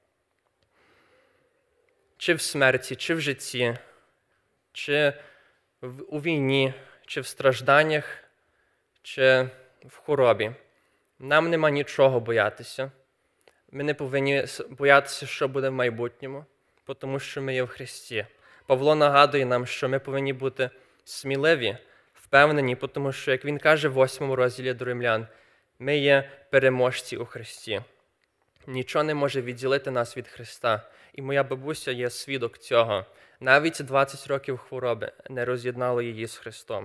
G: Чи в смерті, чи в житті, чи у війні, чи в стражданнях, чи в хворобі. Нам нема нічого боятися. Ми не повинні боятися, що буде в майбутньому, тому що ми є в Христі. Павло нагадує нам, що ми повинні бути сміливі, впевнені, тому що, як він каже в 8 розділі до Римлян, ми є переможці у Христі. Нічого не може відділити нас від Христа. І моя бабуся є свідок цього. Навіть 20 років хвороби не роз'єднало її з Христом.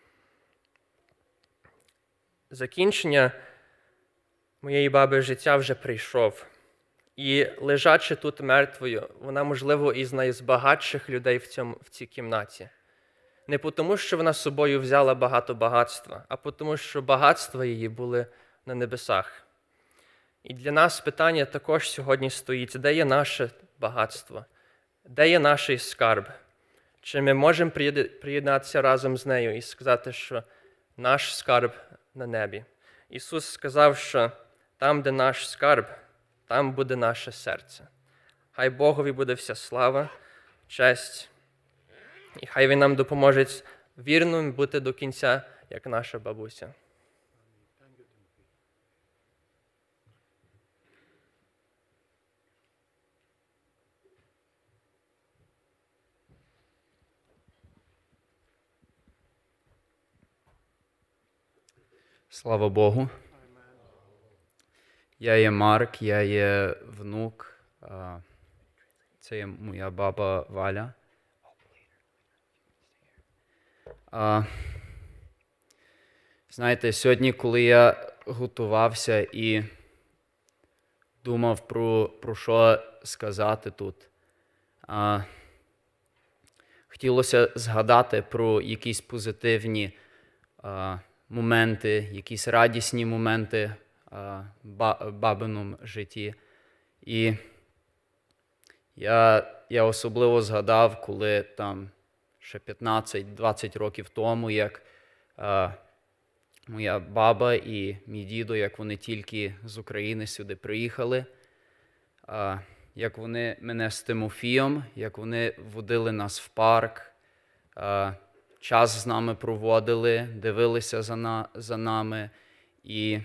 G: Закінчення моєї баби життя вже прийшов. І лежачи тут мертвою, вона, можливо, із найзбагатших людей в цій кімнаті. Не тому, що вона з собою взяла багато багатства, а тому, що багатства її були на небесах. І для нас питання також сьогодні стоїть, де є наше багатство, де є наш скарб? Чи ми можемо приєднатися разом з нею і сказати, що наш скарб на небі? Ісус сказав, що там, де наш скарб, там буде наше серце. Хай Богові буде вся слава, честь, і хай Він нам допоможе вірним бути до кінця, як наша бабуся.
H: Слава Богу. Я є Марк, я є внук. Це є моя баба Валя. Знаєте, сьогодні, коли я готувався і думав про що сказати тут, хотілося згадати про якісь позитивні моменти, якісь радісні моменти в бабиному житті. І я особливо згадав, коли там ще 15-20 років тому, як моя баба і мій дідо, як вони тільки з України сюди приїхали, як вони мене з Тимофієм, як вони водили нас в парк, час з нами проводили, дивилися за нами. І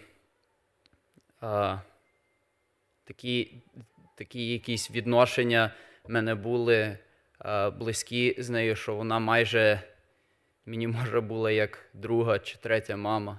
H: такі якісь відношення в мене були близькі з нею, що вона майже мені, може, була як друга чи третя мама.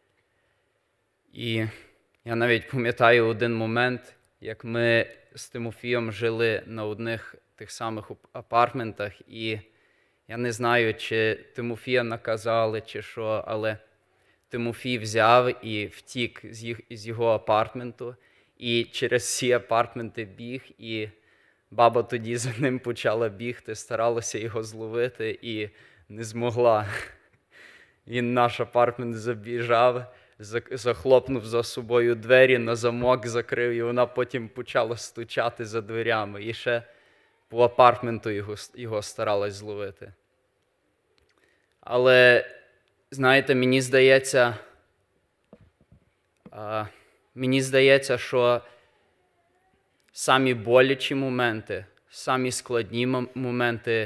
H: І я навіть пам'ятаю один момент, як ми з Тимофієм жили на одних тих самих апартментах, і я не знаю, чи Тимофія наказали, чи що, але Тимофій взяв і втік з його апартменту, і через всі апартменти біг, і баба тоді за ним почала бігти, старалася його зловити і не змогла. Він в наш апартмент забіжав, захлопнув за собою двері, на замок закрив, і вона потім почала стучати за дверями. І ще по апартменту його старалась зловити. Але, знаєте, мені здається, що самі болячі моменти, самі складні моменти,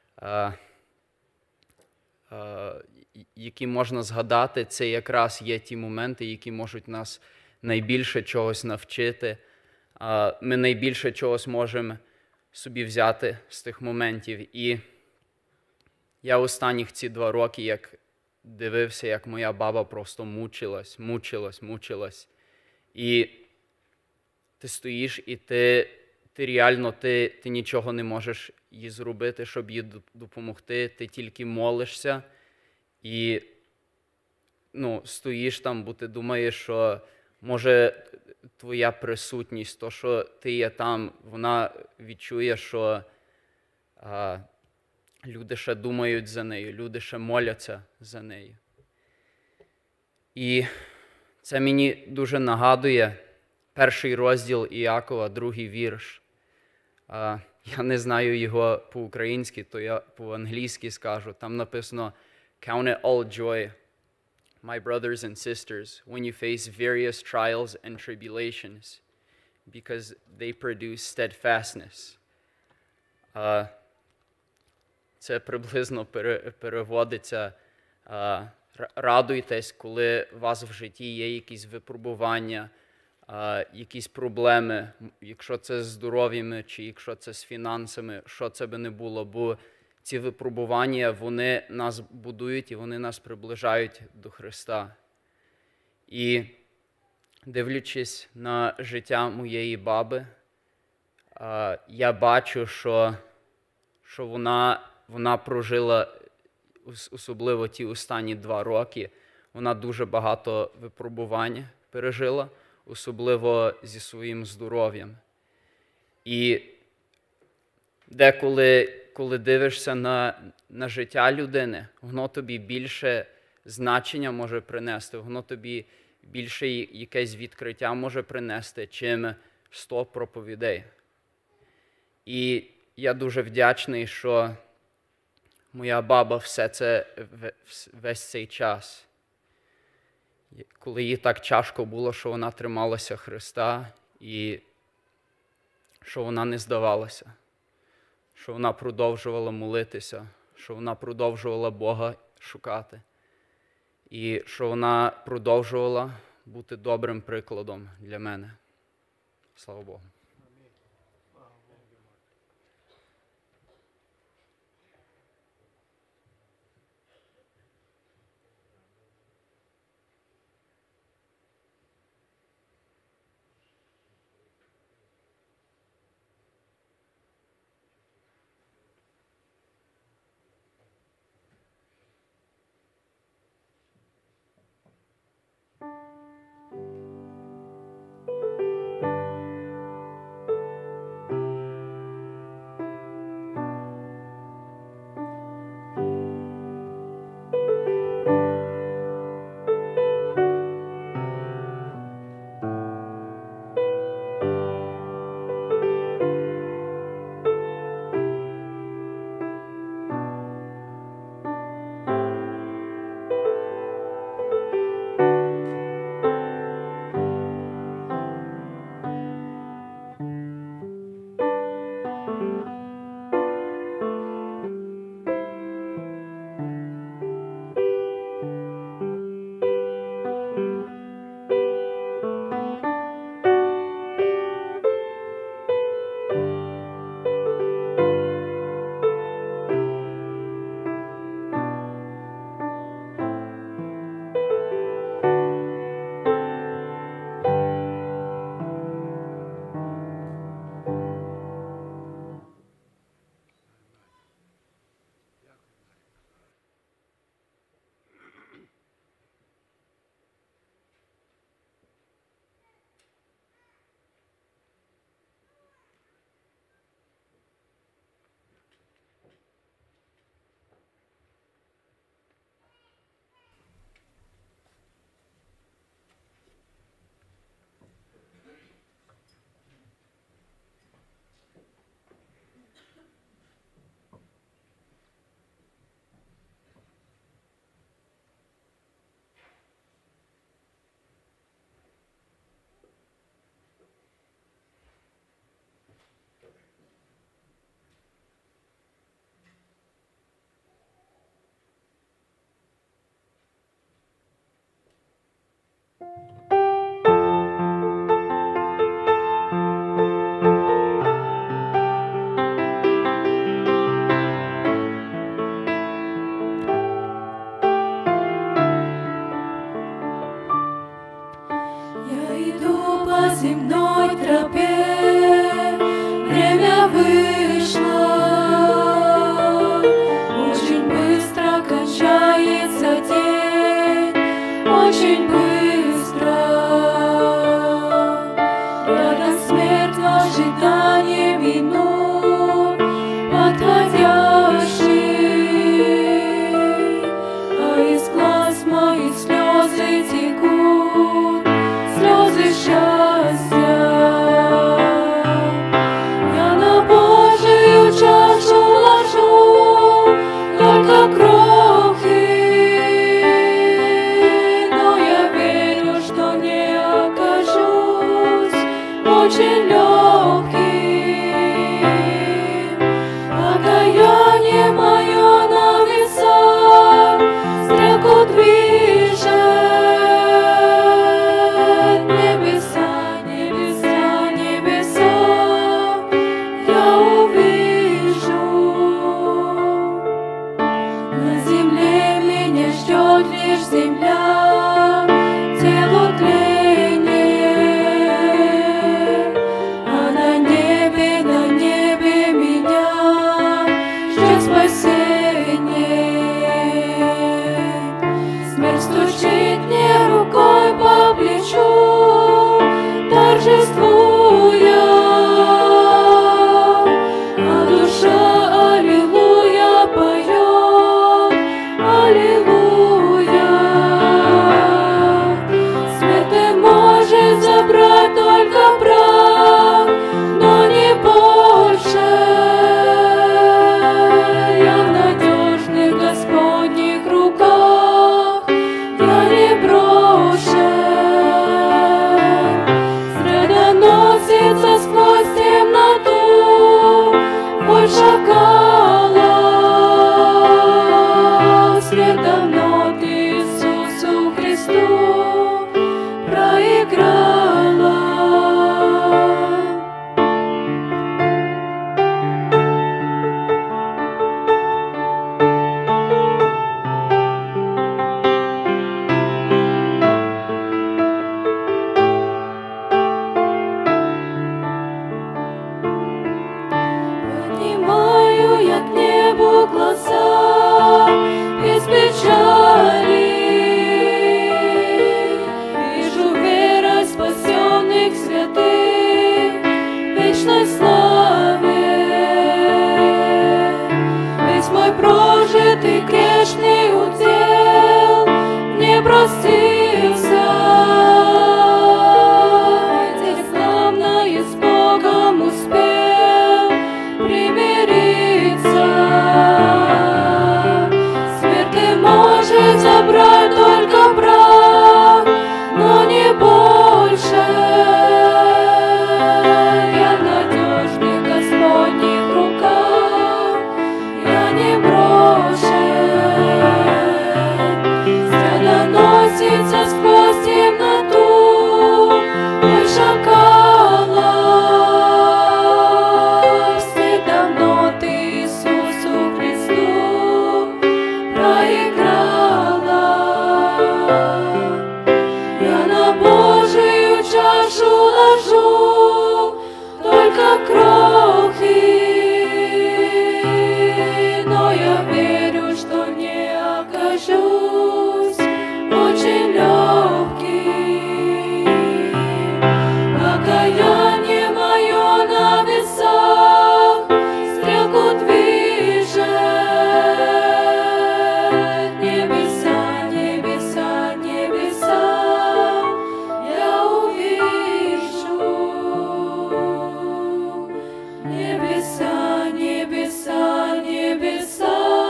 H: які можна згадати, це якраз є ті моменти, які можуть нас найбільше чогось навчити. Ми найбільше чогось можемо собі взяти з тих моментів. І я останніх ці 2 роки, як дивився, як моя баба просто мучилась. І ти стоїш, і ти реально нічого не можеш їй зробити, щоб їй допомогти. Ти тільки молишся і стоїш там, бо ти думаєш, що може твоя присутність, то, що ти є там, вона відчує, що люди ще думають за нею, люди ще моляться за нею. І це мені дуже нагадує 1 розділ Іакова, 2 вірш. Я не знаю його по-українськи, то я по-англійськи скажу. Там написано «Count it all joy, my brothers and sisters, when you face various trials and tribulations, because they produce steadfastness». Це приблизно переводиться «радуйтесь, коли у вас в житті є якісь випробування, якісь проблеми, якщо це з здоров'ями чи якщо це з фінансами, що це би не було, бо ці випробування, вони нас будують і вони нас приближають до Христа». І дивлячись на життя моєї баби, я бачу, що вона прожила, особливо ті останні 2 роки, вона дуже багато випробувань пережила, особливо зі своїм здоров'ям. І деколи, коли дивишся на життя людини, воно тобі більше значення може принести, воно тобі більше якесь відкриття може принести, чим 100 проповідей. І я дуже вдячний, що моя баба весь цей час, коли їй так тяжко було, що вона трималася Христа і що вона не здавалася, що вона продовжувала молитися, що вона продовжувала Бога шукати і що вона продовжувала бути добрим прикладом для мене. Слава Богу.
F: земной тропе время вышло, очень быстро кончается день, очень быстро. Рядом смерть в ожидании минут подходящих, а из глаз моих слезы текут, слезы счастья. очень легким. Покаяние мое на весах стрелку движет. Небеса, небеса, небеса я увижу. На земле меня ждет лишь земля, тело тление, а на небе меня ждет спасение. Смерть стучит мне рукой по плечу, торжествуя, а душа аллилуйя поет, аллилуйя. Смерть ты можешь забрать только прах, но не больше. Я в надежных Господних руках, я не брошен. Среда носится сквозь темноту, боль шакала. Смерть давно ты Иисусу Христу проиграла. Поднимаю я к небу глаза без печали. Вижу верой спасенных святых в вечной славе. Весь мой прожитый грешный удел не простился. Теперь славно и с Богом успел примириться. Смерть ты можешь забрать только прах, но не больше. Я в надежных Господних руках, я не брошен. Стрела носится сквозь темноту, боль шакала. Смерть давно ты Иисусу Христу проиграла. Я на Божию чашу ложу только крохи, но я верю, что не окажусь очень легким. Покаяние мое на весах стрелку движет. Небеса, небеса, небеса я увижу. Небеса, небеса, небеса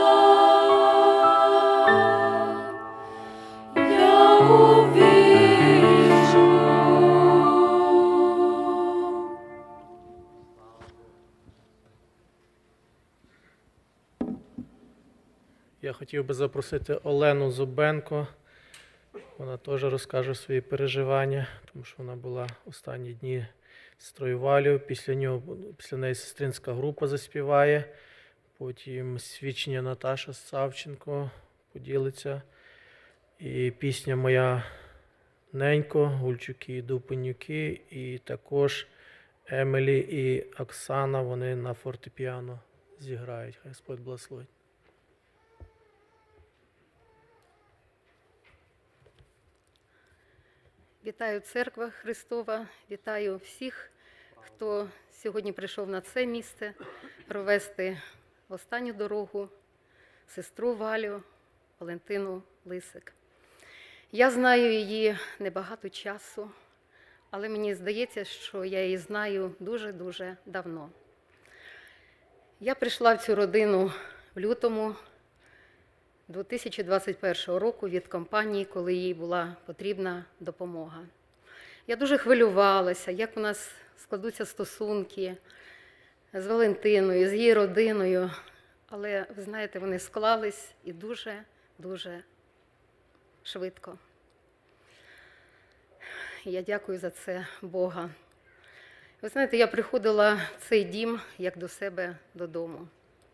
F: я увижу.
E: Я хотів би запросити Олену Зубенко. Вона теж розкаже свої переживання, тому що вона була останні дні з сестрою Валею. Після неї сестринська група заспіває. Потім свідчення Наташа Савченко поділиться. І пісня «Моя ненько», Гульчуки і Дупенюки. І також Емілі і Оксана, вони на фортепіано зіграють. Хай Господь благословить.
I: Вітаю Церква Христова, вітаю всіх, хто сьогодні прийшов на це місце провести останню дорогу сестру Валю Валентину Лисик. Я знаю її небагато часу, але мені здається, що я її знаю дуже-дуже давно. Я прийшла в цю родину в лютому 2021 року від компанії, коли їй була потрібна допомога. Я дуже хвилювалася, як у нас складуться стосунки з Валентиною, з її родиною. Але, ви знаєте, вони склались і дуже швидко. І я дякую за це Бога. Ви знаєте, я приходила в цей дім, як до себе додому.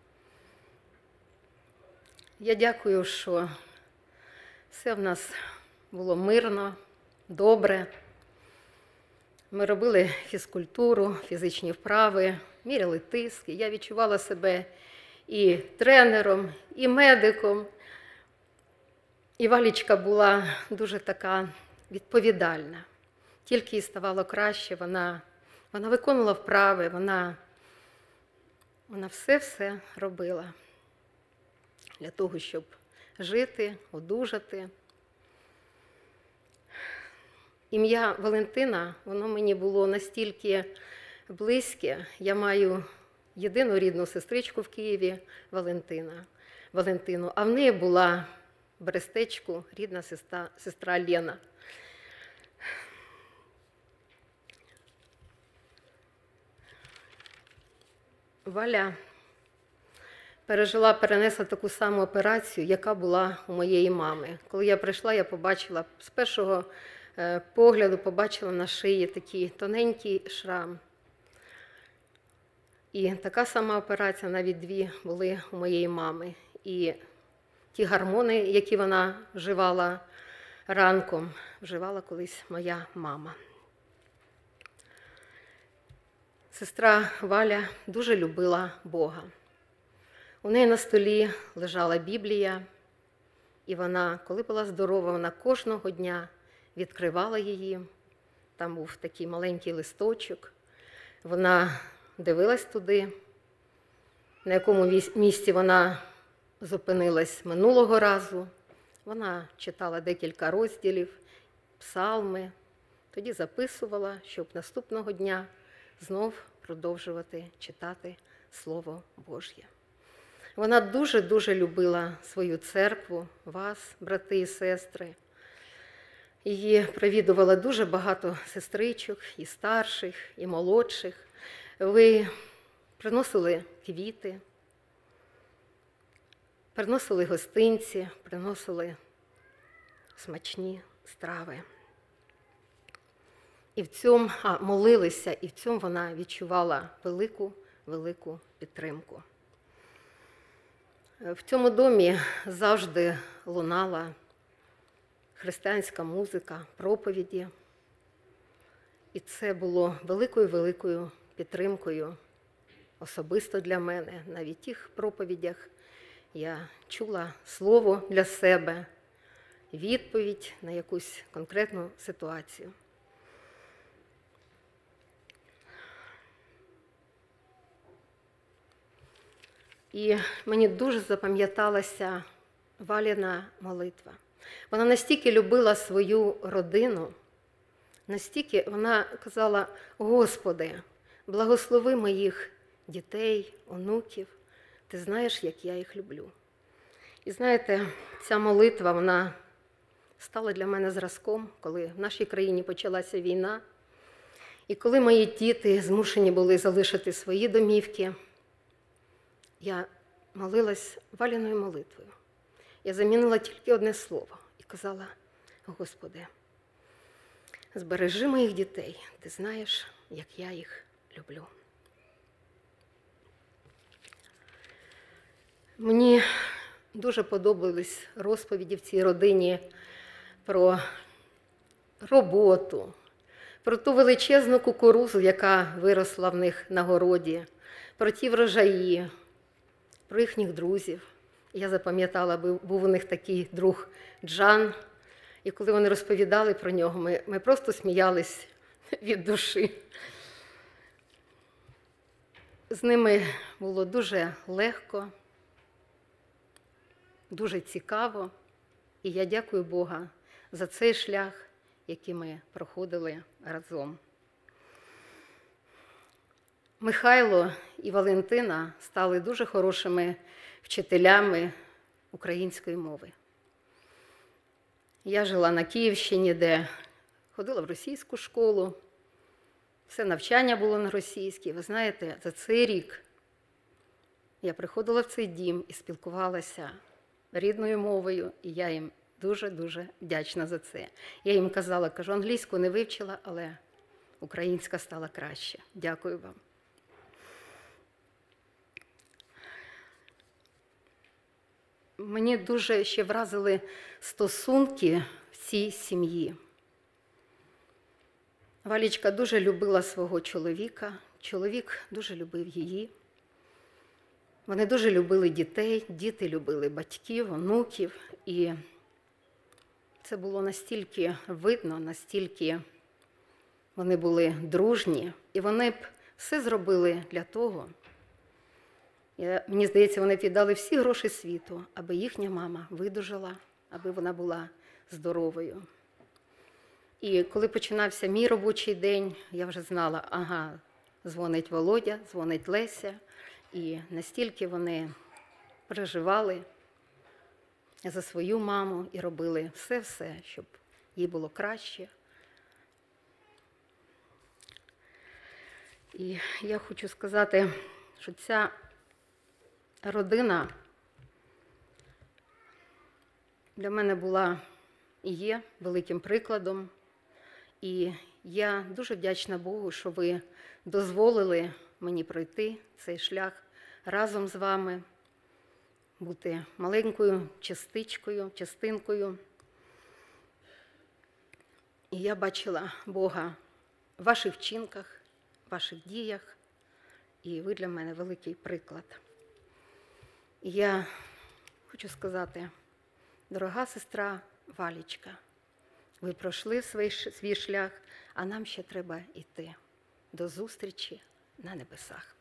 I: Я дякую, що все в нас було мирно, добре. Ми робили фізкультуру, фізичні вправи, міряли тиск. Я відчувала себе і тренером, і медиком. І Валічка була дуже така відповідальна. Тільки їй ставало краще, вона виконувала вправи, вона все робила для того, щоб жити, одужати. Ім'я Валентина, воно мені було настільки близьке. Я маю єдину рідну сестричку в Києві, Валентину, а в неї була в Берестечку рідна сестра Лена. Валя перенесла таку саму операцію, яка була у моєї мами. Коли я прийшла, я побачила, з першого погляду побачила на шиї такий тоненький шрам. І така сама операція, навіть дві, були у моєї мами. І ті гормони, які вона вживала ранком, вживала колись моя мама. Сестра Валя дуже любила Бога. У неї на столі лежала Біблія, і вона, коли була здорова, вона кожного дня відкривала її. Там був такий маленький листочок. Вона дивилась туди, на якому місці вона зупинилась минулого разу. Вона читала декілька розділів, псалми, тоді записувала, щоб наступного дня знов продовжувати читати Слово Божє. Вона дуже любила свою церкву, вас, брати і сестри. Її провідувало дуже багато сестричок, і старших, і молодших. Ви приносили квіти, приносили гостинці, приносили смачні страви. І в цьому молилися, і в цьому вона відчувала велику підтримку. В цьому домі завжди лунала християнська музика, проповіді. І це було великою підтримкою особисто для мене. Навіть в тих проповідях я чула слово для себе, відповідь на якусь конкретну ситуацію. І мені дуже запам'яталася Валіна молитва. Вона настільки любила свою родину, настільки вона казала: Господи, благослови моїх дітей, онуків, ти знаєш, як я їх люблю. І знаєте, ця молитва, вона стала для мене зразком, коли в нашій країні почалася війна, і коли мої діти змушені були залишити свої домівки, я молилась Валіною молитвою. Я замінила тільки одне слово і казала: Господи, збережи моїх дітей, ти знаєш, як я їх люблю. Мені дуже подобались розповіді в цій родині про роботу, про ту величезну кукурудзу, яка виросла в них на городі, про ті врожаї, про їхніх друзів. Я запам'ятала, був у них такий друг Джан, і коли вони розповідали про нього, ми просто сміялись від душі. З ними було дуже легко, дуже цікаво, і я дякую Бога за цей шлях, який ми проходили разом. Михайло і Валентина стали дуже хорошими вчителями української мови. Я жила на Київщині, де ходила в російську школу, все навчання було на російській. Ви знаєте, за цей рік я приходила в цей дім і спілкувалася рідною мовою, і я їм дуже-дуже вдячна за це. Я їм казала, кажу, англійську не вивчила, але українська стала краще. Дякую вам. Мені дуже ще вразили стосунки в цій сім'ї. Валічка дуже любила свого чоловіка, чоловік дуже любив її. Вони дуже любили дітей, діти любили батьків, онуків. І це було настільки видно, настільки вони були дружні. І вони б все зробили для того, мені здається, вони віддали всі гроші світу, аби їхня мама видужала, аби вона була здоровою. І коли починався мій робочий день, я вже знала, ага, дзвонить Володя, дзвонить Леся. І настільки вони переживали за свою маму і робили все-все, щоб їй було краще. І я хочу сказати, що ця родина для мене була і є великим прикладом. І я дуже вдячна Богу, що ви дозволили мені пройти цей шлях разом з вами, бути маленькою частинкою. І я бачила Бога в ваших вчинках, в ваших діях, і ви для мене великий приклад. І я хочу сказати, дорога сестра Валічка, ви пройшли свій шлях, а нам ще треба йти. До зустрічі на небесах.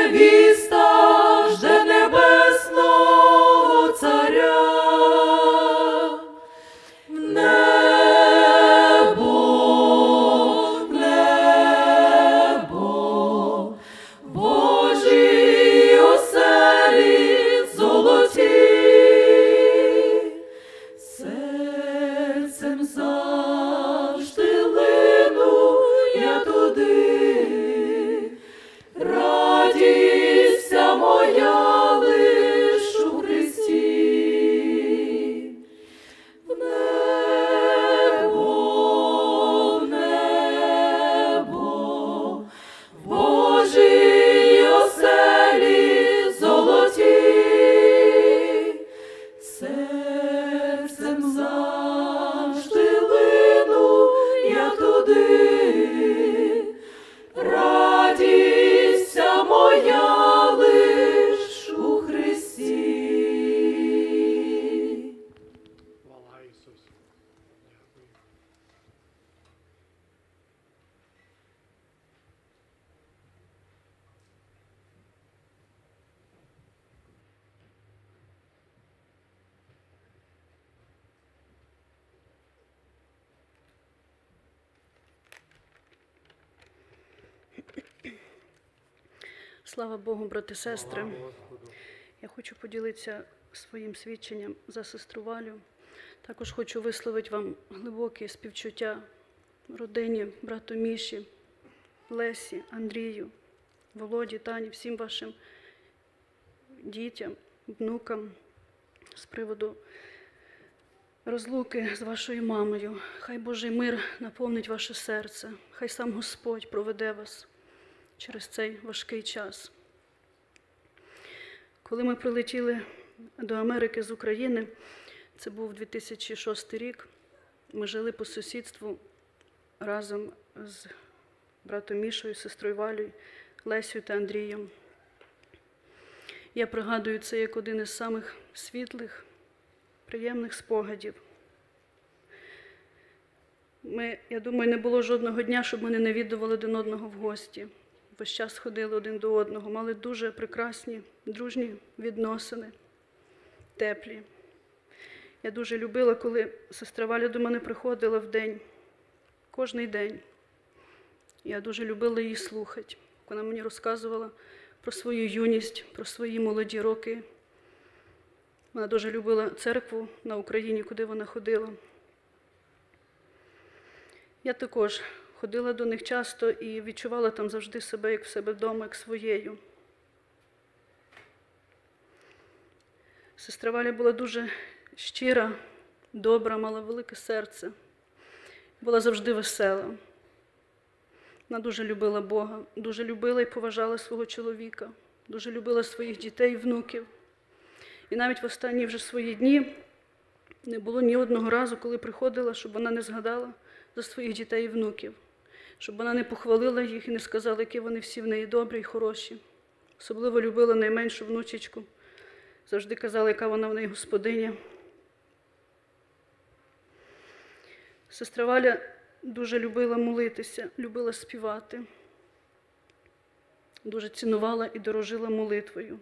F: невіста жде небесного царя. В небо, в Божій оселі золоті, серцем завжди лину я туди, радість вся моя лиш у Христі. В небо, в Божій оселі золоті, серцем завжди лину я туди, радість вся моя лиш у Христі.
J: Слава Богу, брати і сестри. Я хочу поділитися своїм свідченням за сестру Валю. Також хочу висловити вам глибоке співчуття родині, брату Міші, Лесі, Андрію, Володі, Тані, всім вашим дітям, внукам з приводу розлуки з вашою мамою. Хай Божий мир наповнить ваше серце, хай сам Господь проведе вас через цей важкий час. Коли ми прилетіли до Америки з України, це був 2006 рік, ми жили по сусідству разом з братом Мішою, сестрою Валею, Лесею та Андрієм. Я пригадую це як один із самих світлих, приємних спогадів. Я думаю, не було жодного дня, щоб ми не навідували один одного в гості. Весь час ходили один до одного, мали дуже прекрасні, дружні відносини, теплі. Я дуже любила, коли сестра Валя до мене приходила в день, кожний день. Я дуже любила її слухати. Вона мені розказувала про свою юність, про свої молоді роки. Вона дуже любила церкву на Україні, куди вона ходила. Я також ходила до них часто і відчувала там завжди себе, як в себе вдома, як своєю. Сестра Валя була дуже щира, добра, мала велике серце. Була завжди весела. Вона дуже любила Бога, дуже любила і поважала свого чоловіка, дуже любила своїх дітей і внуків. І навіть в останні вже свої дні не було ні одного разу, коли приходила, щоб вона не згадала за своїх дітей і внуків, щоб вона не похвалила їх і не сказала, які вони всі в неї добрі і хороші. Особливо любила найменшу внучечку, завжди казала, яка вона в неї господиня. Сестра Валя дуже любила молитися, любила співати, дуже цінувала і дорожила молитвою.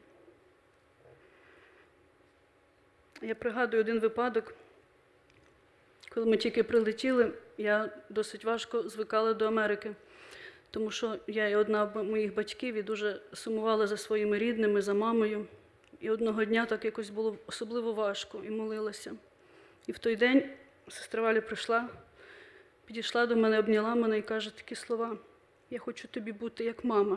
J: Я пригадую один випадок, коли ми тільки прилетіли, я досить важко звикала до Америки, тому що я і одна з моїх батьків і дуже сумувала за своїми рідними, за мамою. І одного дня так якось було особливо важко і молилася. І в той день сестра Валя прийшла, підійшла до мене, обняла мене і каже такі слова: «Я хочу тобі бути як мама».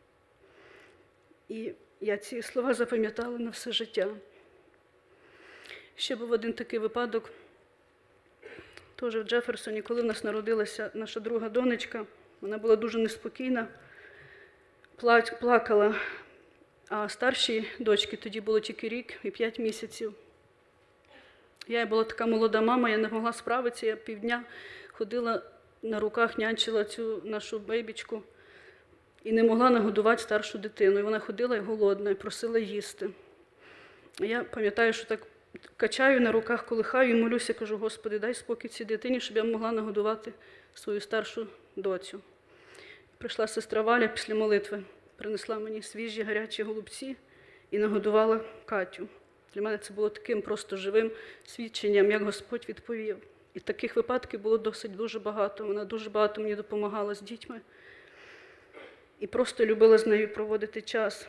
J: І я ці слова запам'ятала на все життя. Ще був один такий випадок, теж в Джеферсоні, коли в нас народилася наша друга донечка. Вона була дуже неспокійна, плакала, а старшій дочці тоді було тільки рік і 5 місяців. Я була така молода мама, я не могла справитися, я півдня ходила на руках, нянчила цю нашу бейбічку і не могла нагодувати старшу дитину. І вона ходила і голодна, і просила їсти. Я пам'ятаю, що так качаю на руках, колихаю і молюся, кажу: Господи, дай спокій цій дитині, щоб я могла нагодувати свою старшу доцю. Прийшла сестра Валя після молитви, принесла мені свіжі гарячі голубці і нагодувала Катю. Для мене це було таким просто живим свідченням, як Господь відповів. І таких випадків було дуже багато. Вона дуже багато мені допомагала з дітьми. І просто любила з нею проводити час.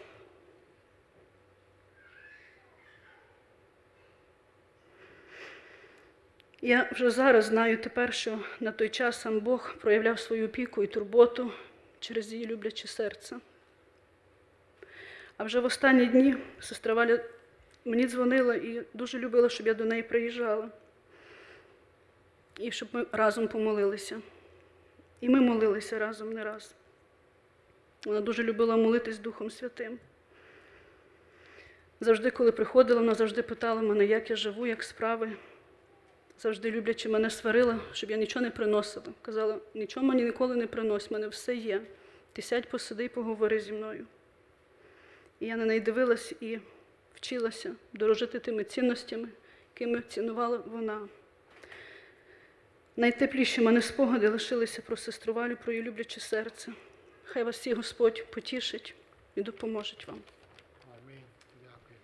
J: Я вже зараз знаю тепер, що на той час сам Бог проявляв свою опіку і турботу через її любляче серце. А вже в останні дні сестра Валя мені дзвонила і дуже любила, щоб я до неї приїжджала. І щоб ми разом помолилися. І ми молилися разом не раз. Вона дуже любила молитись Духом Святим. Завжди, коли приходила, вона завжди питала мене, як я живу, як справи. Завжди люблячи мене сварила, щоб я нічого не приносила. Казала, нічого мені ніколи не принось, в мене все є. Ти сядь, посиди і поговори зі мною. І я на неї дивилась і вчилася дорожити тими цінностями, якими цінувала вона. Найтепліші в мене спогади лишилися про сестру Валю, про її любляче серце. Хай вас всі Господь потішить і допоможе вам.
E: Амінь. Дякую.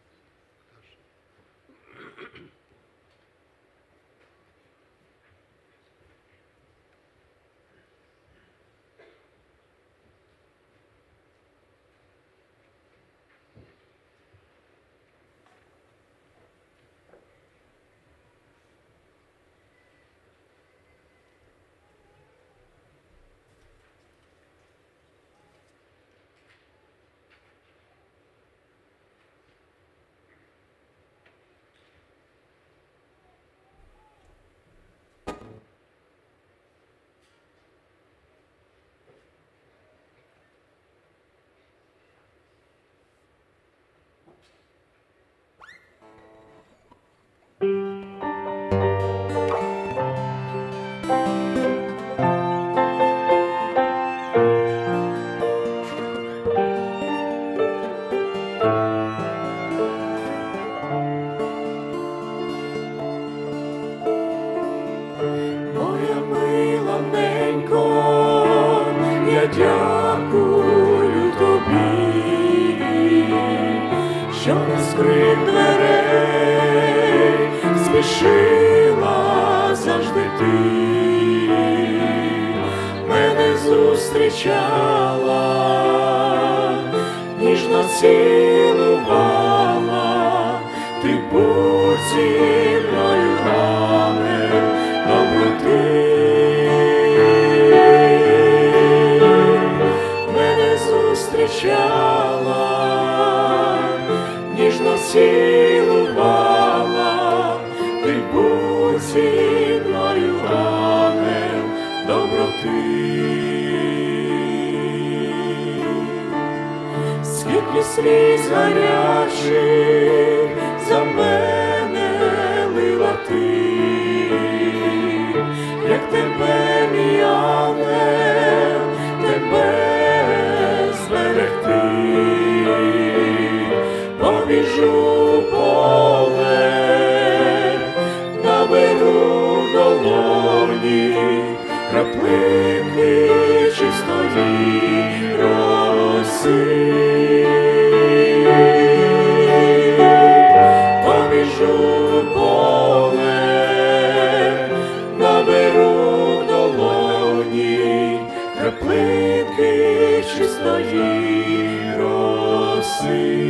F: Моя мила ненько, я дякую тобі, що на скрип дверей спішила завжди ти, мене зустрічала, ніжно цілувала, ти будь зі мною ангел доброти. Мене зустрічала, ніжно цілувала, ти будь зі мною ангел доброти. Скільки сліз гарячих за мене лила ти, як тебе, мій ангел, тебе зберегти. Побіжу поле, наберу в долоні краплинки чистої роси. Побіжу поле, наберу в долоні краплинки чистої роси.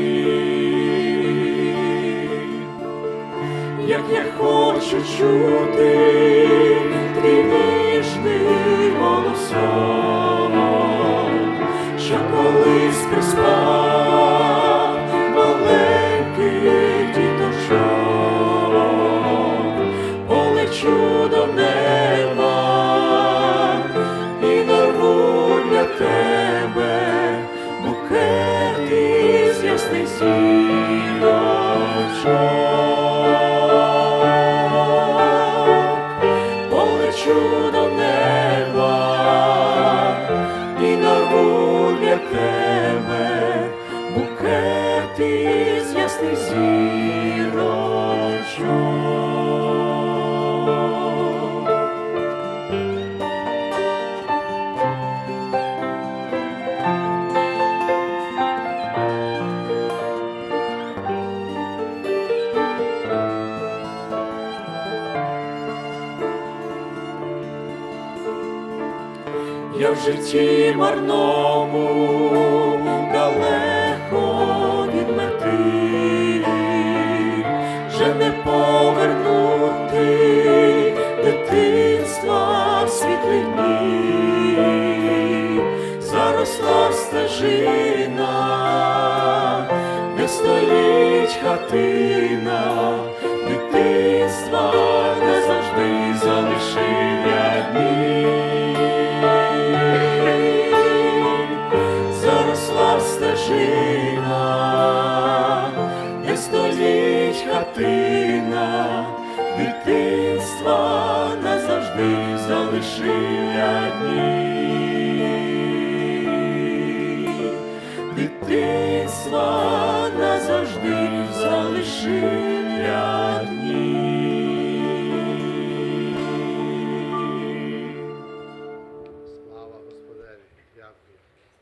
F: Як я хочу чути твій ніжний голосок, що колись приспав маленьких діточок, полечу до неба і нарву для тебе букет із ясних зірочок. Полечу до неба і нарву для тебе букет із ясних зірочок. житті марному, далеко від мети, вже не повернути дитинства в світлі дні. Заросла стежина, не стоїть хатина, дитинства назавжди залишив я дні. Заросла стежина, не стоїть хатина, дитинства назавжди залишив я дні. Дитинства назавжди залишив я дні.
E: Слава Господеві, дякую.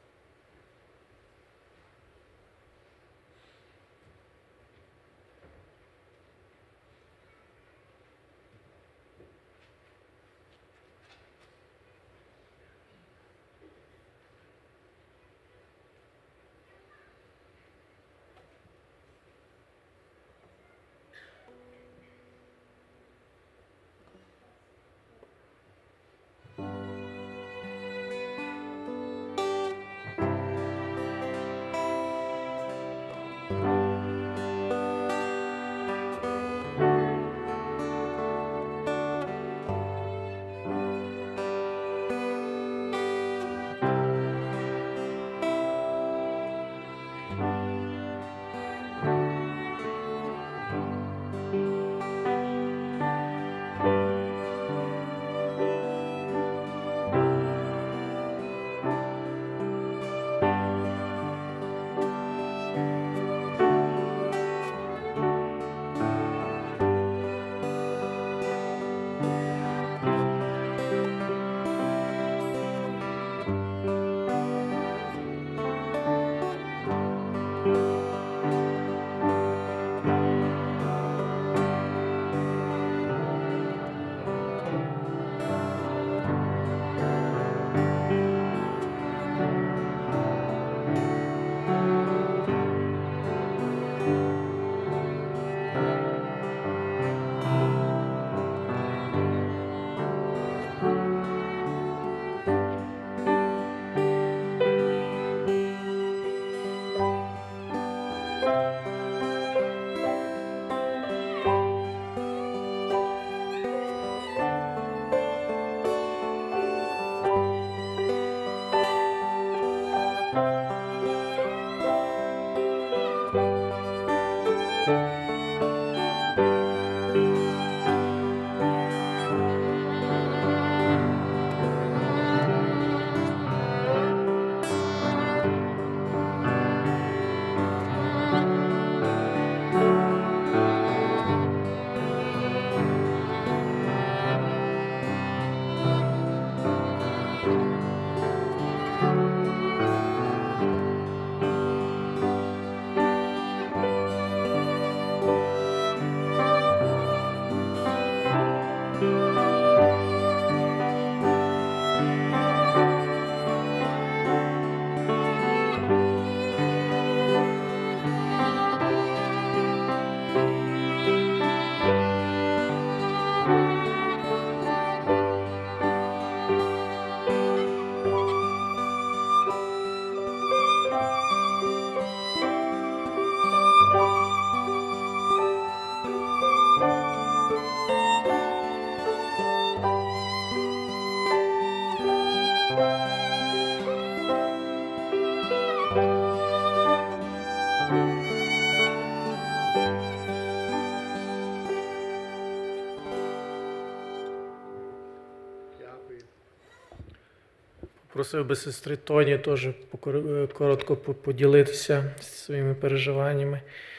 E: Просив би сестри Тоні теж коротко поділитися своїми переживаннями.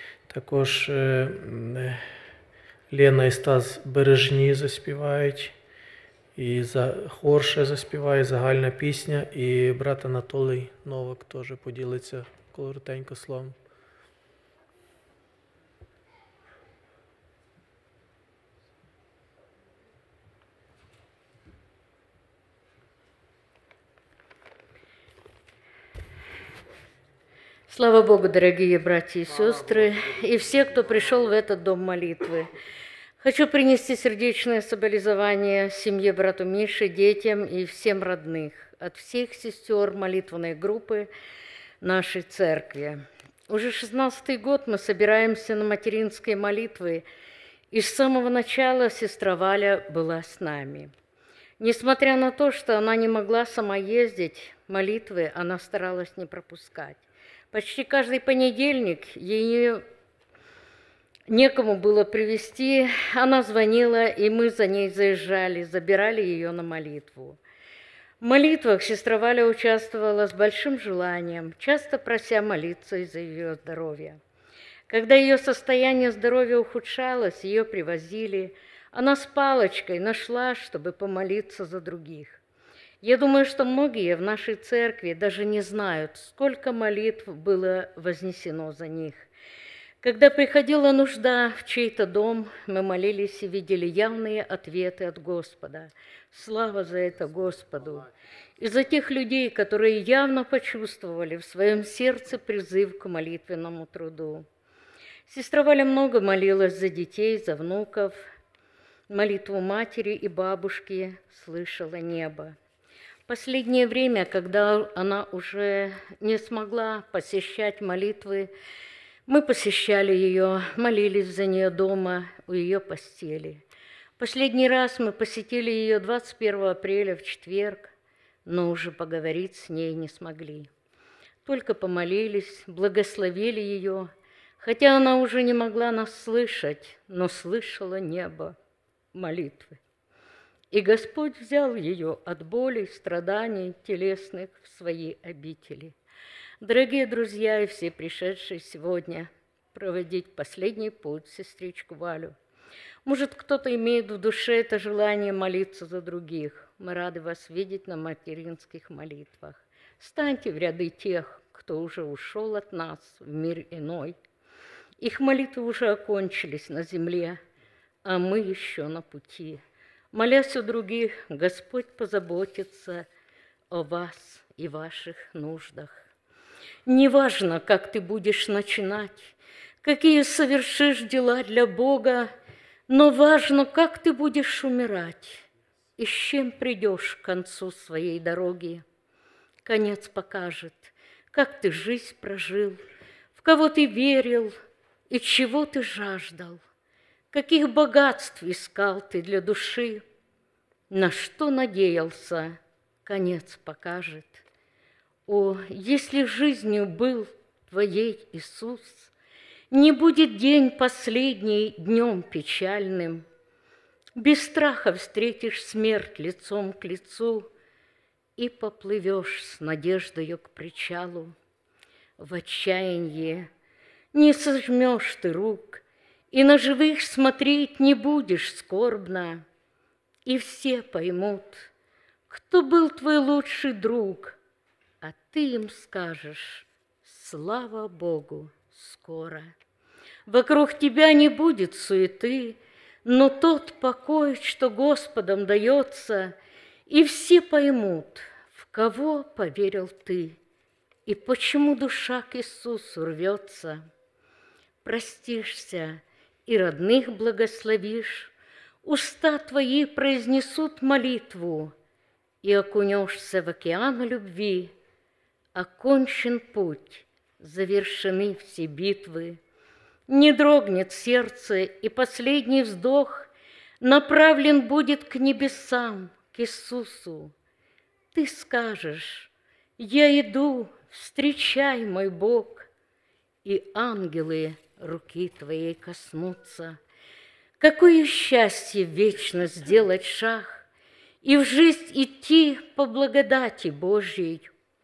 E: Також Лена і Стас Бережні заспівають, і хор ще заспіває, загальна пісня, і брат Анатолій Новак теж поділиться коротенько словом.
K: Слава Богу, дорогие братья и сестры, и все, кто пришел в этот дом молитвы. Хочу принести сердечное соболезнование семье брату Мише, детям и всем родных от всех сестер молитвенной группы нашей церкви. Уже 16-й год мы собираемся на материнской молитвы, и с самого начала сестра Валя была с нами. Несмотря на то, что она не могла сама ездить, молитвы она старалась не пропускать. Почти каждый понедельник ее некому было привезти, она звонила, и мы за ней заезжали, забирали ее на молитву. В молитвах сестра Валя участвовала с большим желанием, часто прося молиться из-за ее здоровья. Когда ее состояние здоровья ухудшалось, ее привозили, она с палочкой нашла, чтобы помолиться за других. Я думаю, что многие в нашей церкви даже не знают, сколько молитв было вознесено за них. Когда приходила нужда в чей-то дом, мы молились и видели явные ответы от Господа. Слава за это Господу! И за тех людей, которые явно почувствовали в своем сердце призыв к молитвенному труду. Сестра Валя много молилась за детей, за внуков. Молитву матери и бабушки слышала небо. В последнее время, когда она уже не смогла посещать молитвы, мы посещали ее, молились за нее дома, у ее постели. Последний раз мы посетили ее 21 апреля в четверг, но уже поговорить с ней не смогли. Только помолились, благословили ее, хотя она уже не могла нас слышать, но слышала небо молитвы. И Господь взял ее от болей, страданий телесных в свои обители. Дорогие друзья и все пришедшие сегодня проводить последний путь сестричку Валю. Может, кто-то имеет в душе это желание молиться за других. Мы рады вас видеть на материнских молитвах. Станьте в ряды тех, кто уже ушел от нас в мир иной. Их молитвы уже окончились на земле, а мы еще на пути. Молясь о других, Господь позаботится о вас и ваших нуждах. Неважно, как ты будешь начинать, какие совершишь дела для Бога, но важно, как ты будешь умирать и с чем придешь к концу своей дороги. Конец покажет, как ты жизнь прожил, в кого ты верил и чего ты жаждал. Каких богатств искал ты для души, на что надеялся, конец покажет. О, если жизнью был твоей Иисус, не будет день последний днем печальным. Без страха встретишь смерть лицом к лицу и поплывешь с надеждою к причалу. В отчаянии не сожмешь ты рук, и на живых смотреть не будешь скорбно, и все поймут, кто был твой лучший друг, а ты им скажешь: слава Богу, скоро. Вокруг тебя не будет суеты, но тот покой, что Господом дается, и все поймут, в кого поверил ты, и почему душа к Иисусу рвется. Простишься и родных благословишь, уста твои произнесут молитву, и окунешься в океан любви. Окончен путь, завершены все битвы. Не дрогнет сердце, и последний вздох направлен будет к небесам, к Иисусу. Ты скажешь: я иду, встречай, мой Бог, и ангелы руки твоей коснутся. Какое счастье вечно сделать шаг и в жизнь идти по благодати Божьей.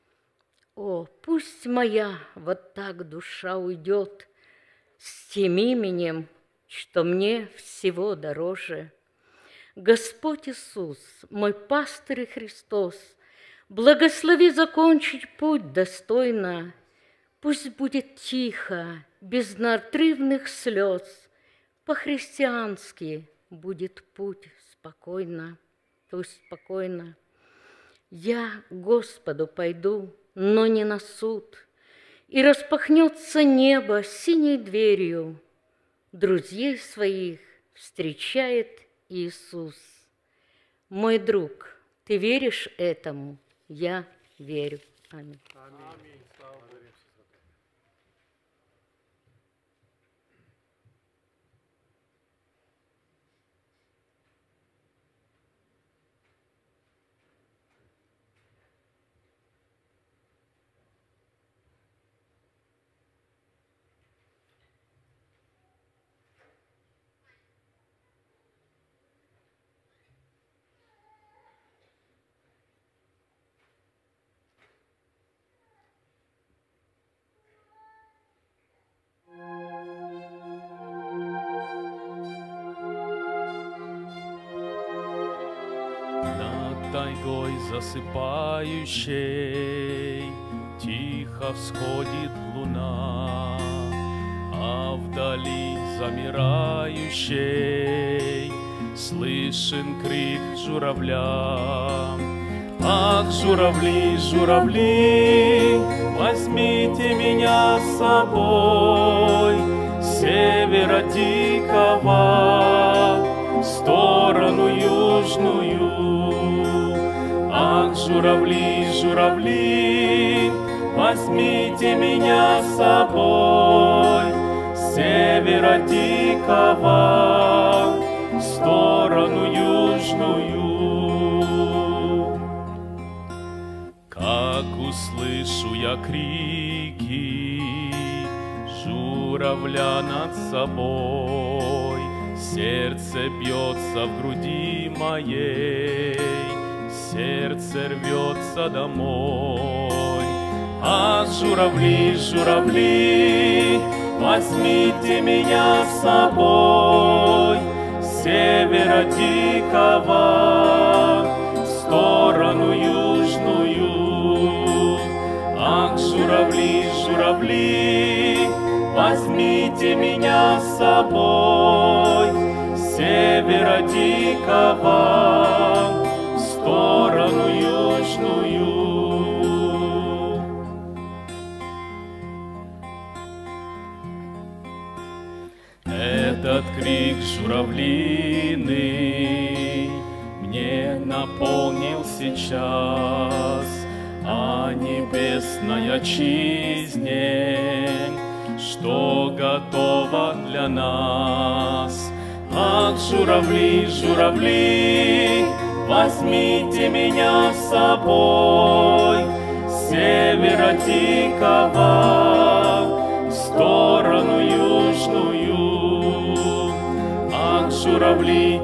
K: О, пусть моя вот так душа уйдет с тем именем, что мне всего дороже. Господь Иисус, мой пастырь и Христос, благослови закончить путь достойно. Пусть будет тихо, без надрывных слез, по-христиански будет путь спокойно, пусть спокойно. Я к Господу пойду, но не на суд, и распахнется небо синей дверью. Друзей своих встречает Иисус. Мой друг, ты веришь этому? Я верю. Аминь.
C: Над тайгой засыпающей тихо всходит луна, а вдали замирающей слышен крик журавля. Ах, журавли, журавли, возьмите меня с собой, с севера дикого, в сторону южную. Ах, журавли, журавли, возьмите меня с собой, с севера дикого, в сторону южную. Как услышу я крики журавля над собой, сердце бьется в груди моей, сердце рвется домой. А журавли, журавли, возьмите меня с собой, с севера дикого, в сторону южную. Ах, журавли, журавли, возьмите меня с собой, с севера дикого, в сторону южную. Этот крик журавлиный мне наполнил сейчас, а небесная жизнь, что готова для нас. Ах, журавли, журавли, возьмите меня с собой, с севера дикого, в сторону южную. Ах, журавли,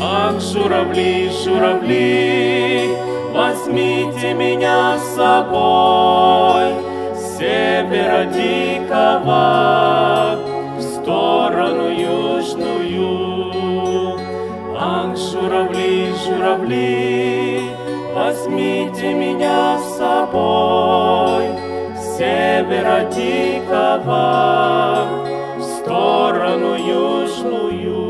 C: журавли, возьмите меня с собой, с севера дикого, в сторону южную. Ах, журавли, журавли, возьмите меня с собой, с севера дикого, в сторону южную.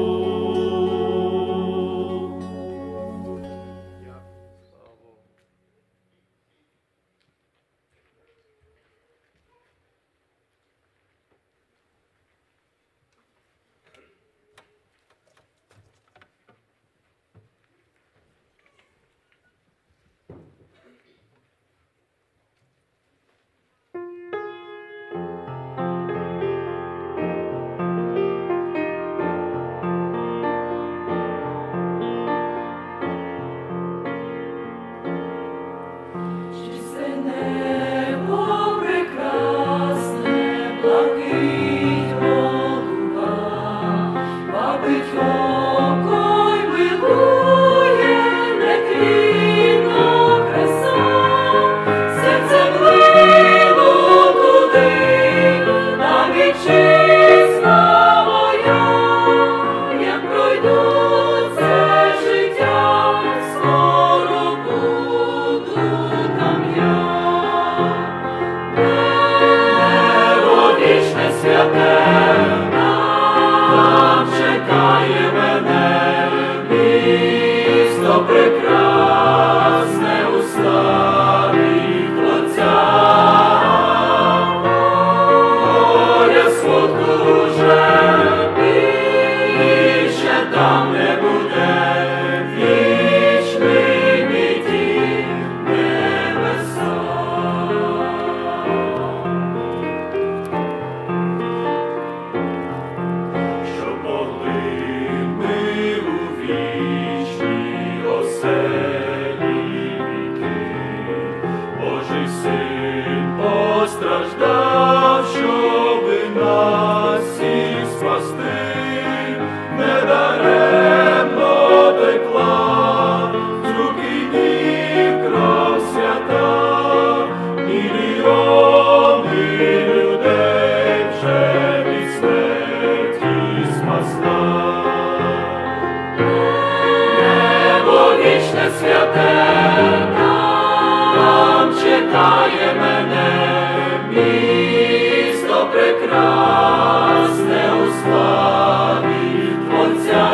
C: прекрасне у славі Творця.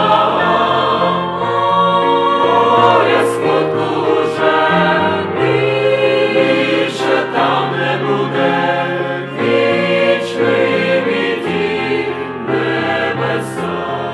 C: Море смутку вже більше там не буде, вічний відділь небеса.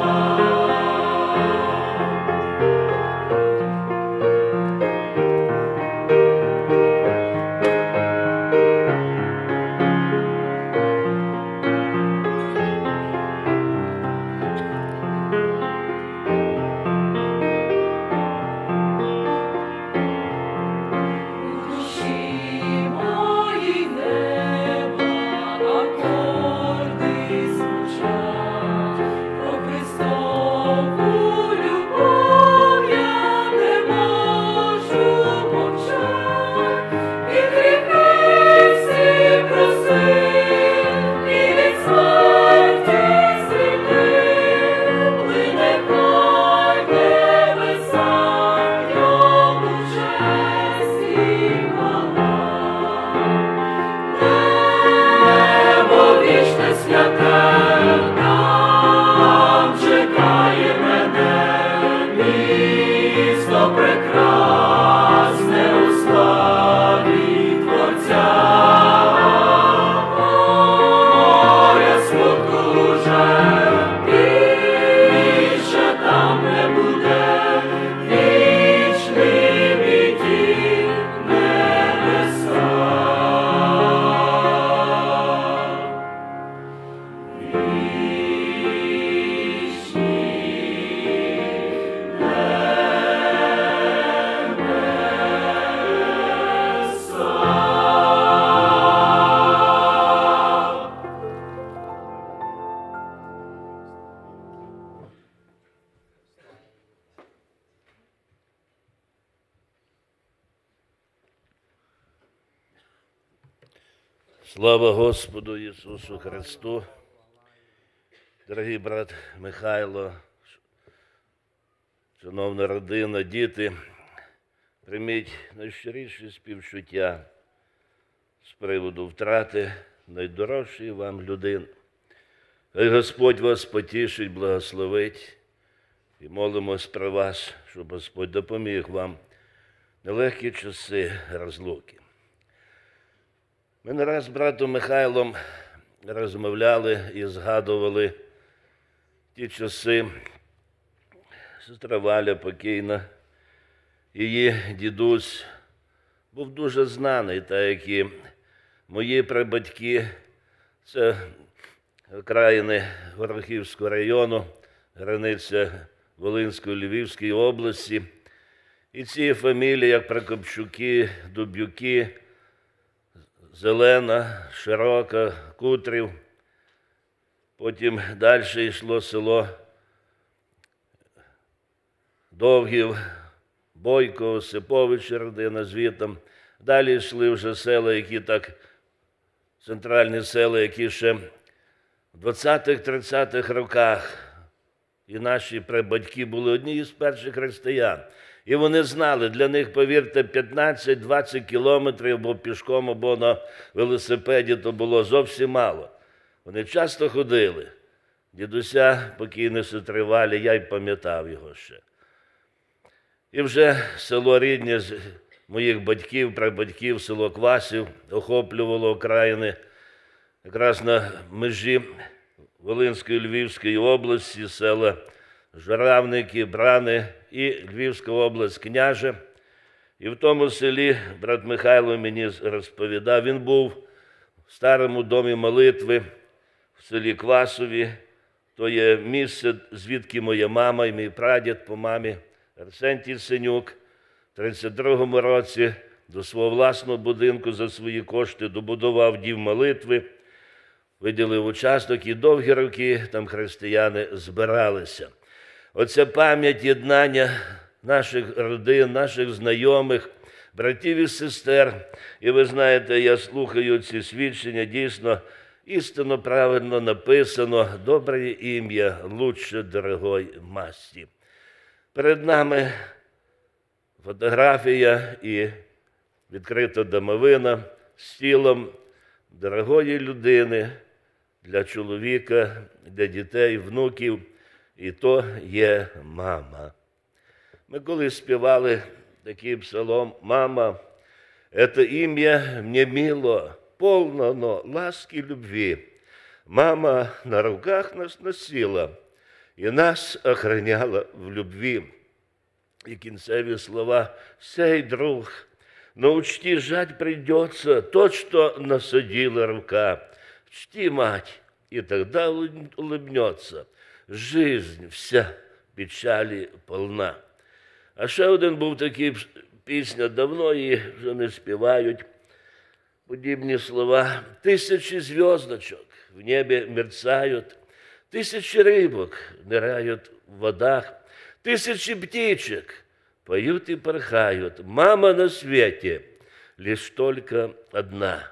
L: Слава Господу Ісусу Христу! Дорогий брат Михайло, шановна родина, діти, прийміть найщиріші співчуття з приводу втрати найдорожчої вам людини. Хай Господь вас потішить, благословить і молимось про вас, щоб Господь допоміг вам в нелегкі часи розлуки. Ми не раз з братом Михайлом розмовляли і згадували ті часи. Сестра Валя покійна, її дідусь був дуже знаний, так як і мої прабатьки. Це окраїни Горохівського району, границя Волинської, Львівської області. І ці фамілії, як Прокопчуки, Дубюки, Зелена, Широка, Кутрів. Потім далі йшло село Довгів, Бойко, Осипович, родина звітом. Далі йшли вже села, які так, центральні села, які ще в 20-30-х роках. І наші прабатьки були одні із перших християн. І вони знали, для них, повірте, 15-20 кілометрів або пішком, або на велосипеді, то було зовсім мало. Вони часто ходили. Дідуся покійний сестри Валі, я й пам'ятав його ще. І вже село рідне з моїх батьків, прабатьків, село Квасів, охоплювало окраїни якраз на межі Волинської, Львівської області, села Журавники, Брани і Львівська область, Княже. І в тому селі брат Михайло мені розповідав, він був в старому домі молитви в селі Квасові. То є місце, звідки моя мама і мій прадід по мамі Арсентій Синюк в 32-му році до свого власного будинку за свої кошти добудував дім молитви, виділив участок і довгі роки там християни збиралися. Оця пам'ять єднання наших родин, наших знайомих, братів і сестер. І ви знаєте, я слухаю ці свідчення, дійсно, істинно правильно написано, добре ім'я, лучше дорогой масті. Перед нами фотографія і відкрита домовина з тілом дорогої людини, для чоловіка, для дітей, внуків, і то є мама. Ми колись співали такий псалом: «Мама, это имя мне мило, полно оно ласки и любви. Мама на руках нас носила и нас охраняла в любви». И кінцеві слова: «Сей, друг, но учти, жать придется тот, что насадила рука. Чти, мать, и тогда улыбнется. Жизнь вся печалі полна». А ще один був такий пісня, давно її вже не співають. Подібні слова: «Тысячи звездочек в небе мерцают, тысячи рыбок ныряют в водах, тысячи птичек поют и порхают. Мама на свете лишь только одна».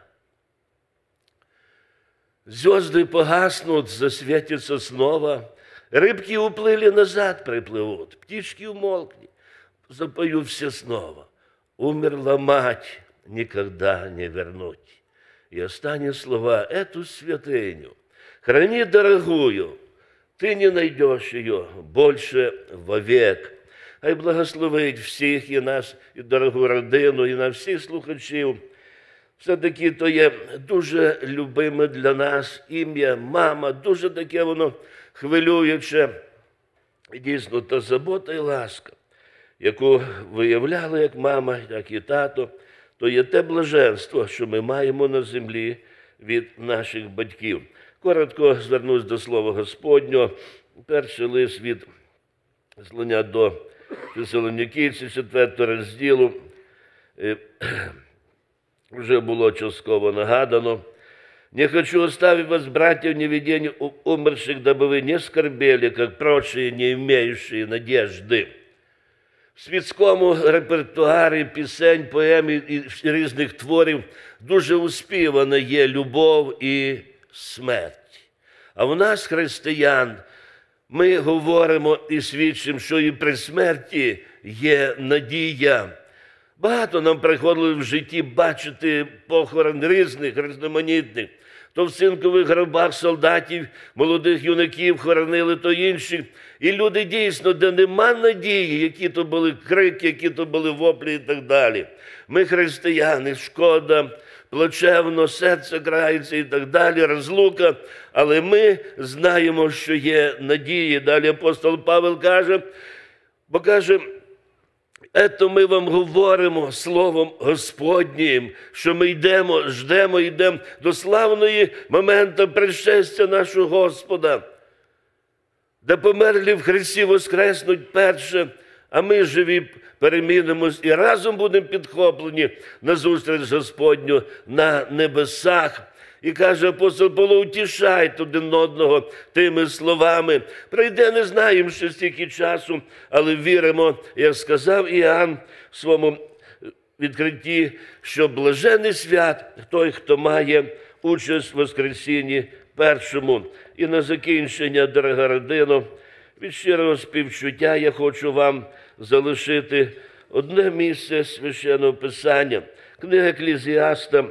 L: Звезды погаснут, засветятся снова, рыбки уплыли, назад приплывут, птички умолкли, запою все снова. Умерла мать, никогда не вернуть. И останет слова: «Эту святыню храни дорогую, ты не найдешь ее больше вовек». Хай благословить всіх, і нас, і дорогу родину, і на всіх слухачів. Все-таки то є дуже любиме для нас ім'я мама, дуже таке воно хвилююче. І дійсно, та забота і ласка, яку виявляли як мама, так і тато, то є те блаженство, що ми маємо на землі від наших батьків. Коротко звернусь до Слова Господнього. Перший лист від послання до Фесалонікійців, 4 розділу, вже було частково нагадано. «Не хочу оставить вас, братья, в неведении умерших, дабы вы не скорбели, как прочие, не имеющие надежды». В світському репертуарі пісень, поем і різних творів дуже успівана є любов і смерть. А в нас, християн, ми говоримо і свідчимо, що і при смерті є надія. Багато нам приходило в житті бачити похорон різних, різноманітних. То в цинкових гробах солдатів, молодих юнаків хоронили, то інших. І люди дійсно, де нема надії, які то були крики, які то були воплі і так далі. Ми, християни, шкода, плачевно, серце крається і так далі, розлука. Але ми знаємо, що є надії. Далі апостол Павел каже, бо каже: «Ето ми вам говоримо Словом Господнім, що ми йдемо, ждемо, йдемо до славної моменту пришестя нашого Господа, де померлі в Христі воскреснуть перше, а ми живі перемінимось і разом будемо підхоплені на зустріч Господню на небесах». І каже апостол Павло: «Утішайте один одного тими словами». Прийде, не знаємо ще стільки часу, але віримо, як сказав Іоанн в своєму відкритті, що блажений свят той, хто має участь в Воскресінні першому. І на закінчення, дорога родино, від щирого співчуття я хочу вам залишити одне місце Священного Писання. Книга Еклезіаста,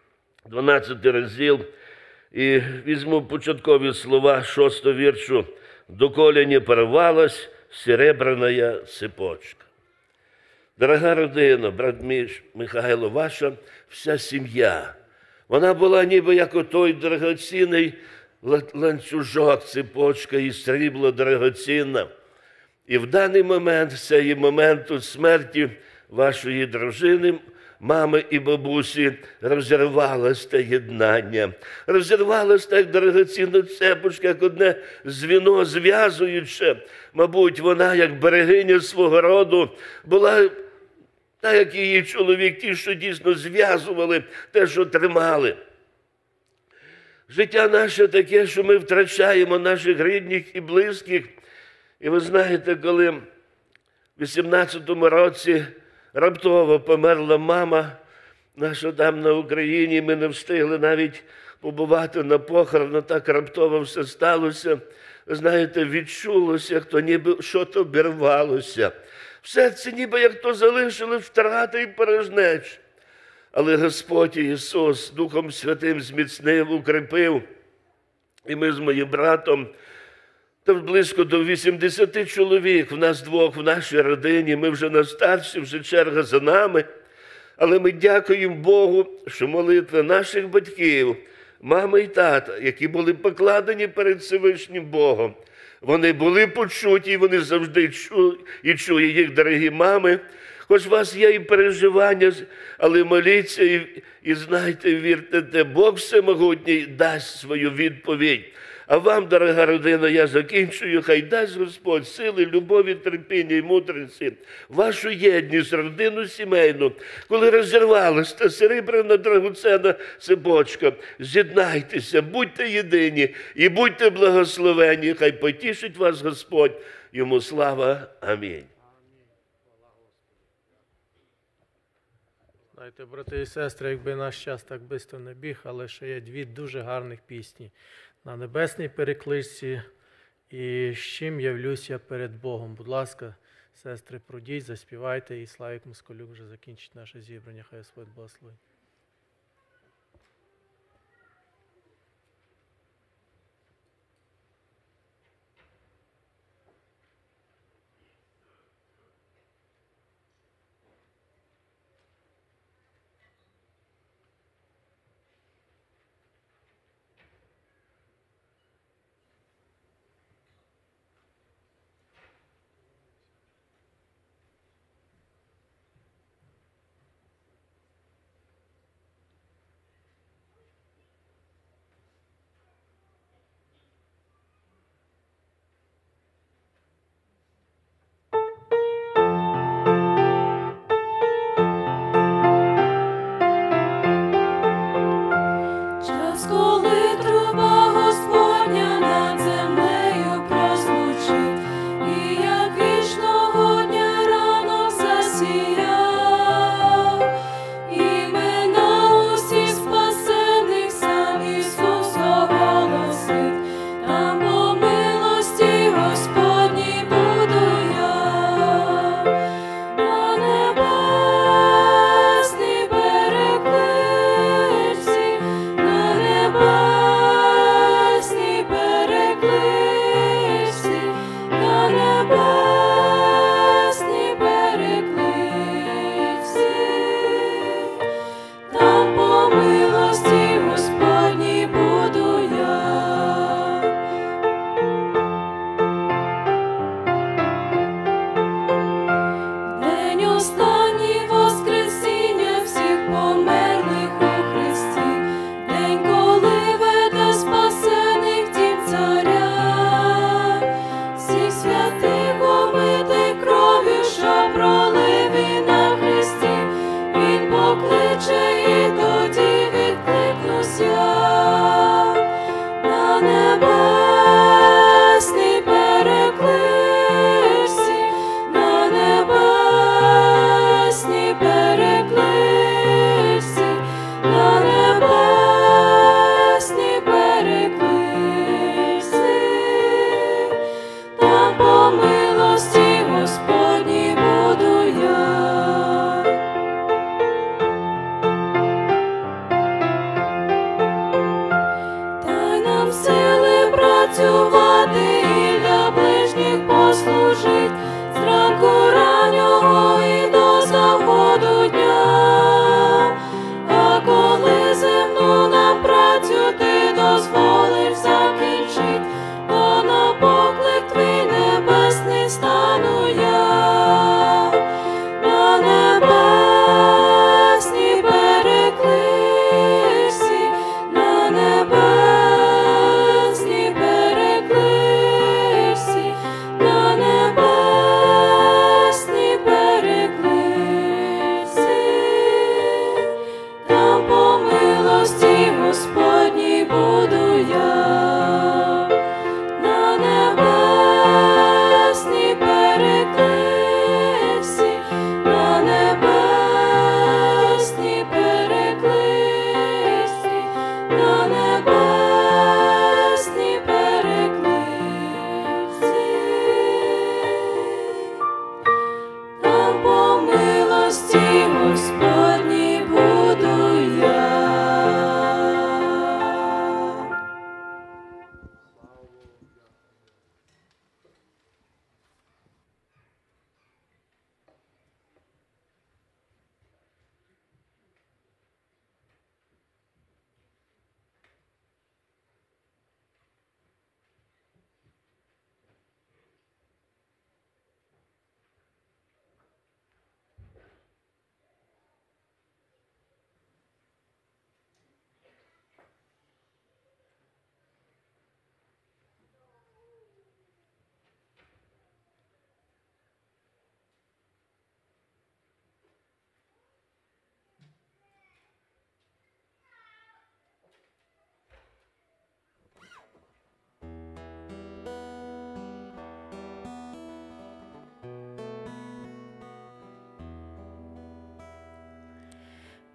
L: 12 розділ, і візьму початкові слова 6 віршу. «Доколе не порвалась серебряна цепочка». Дорога родина, брат Михайло, ваша вся сім'я, вона була ніби як отой дорогоцінний ланцюжок, цепочка і срібло дорогоцінна. І в даний момент, в цей момент смерті вашої дружини, мами і бабусі, розірвалось те єднання. Розірвалось так дорогоцінна цепочка, як одне звіно зв'язуюче. Мабуть, вона, як берегиня свого роду, була так, як її чоловік, ті, що дійсно зв'язували те, що тримали. Життя наше таке, що ми втрачаємо наших рідних і близьких. І ви знаєте, коли в 18-му році раптово померла мама наша там на Україні, ми не встигли навіть побувати на похорону, так раптово все сталося. Ви знаєте, відчулося, як то ніби що-то обірвалося. В серці ніби як то залишили втрати і порожнечі. Але Господь Ісус Духом Святим зміцнив, укріпив. І ми з моїм братом, там близько до 80 чоловік, в нас двох, в нашій родині, ми вже на старші, вже черга за нами. Але ми дякуємо Богу, що молитви наших батьків, мами і тата, які були покладені перед Всевишнім Богом, вони були почуті, і вони завжди чує їх, дорогі мами. Хоч у вас є і переживання, але моліться і знайте, вірте, Бог Всемогутній дасть свою відповідь. А вам, дорога родина, я закінчую, хай дасть Господь сили, любові, терпіння і мудрості, вашу єдність, родину сімейну, коли розірвалась та серебряна драгоценна цепочка, з'єднайтеся, будьте єдині і будьте благословені, хай потішить вас Господь, йому слава. Амінь.
E: Знаєте, брати і сестри, якби наш час так швидко не біг, але ще є дві дуже гарних пісні на небесній перекличці і «З чим явлюся перед Богом». Будь ласка, сестри, пройдіть, заспівайте, і Славік Москалюк вже закінчить наше зібрання. Хай Господь благословить.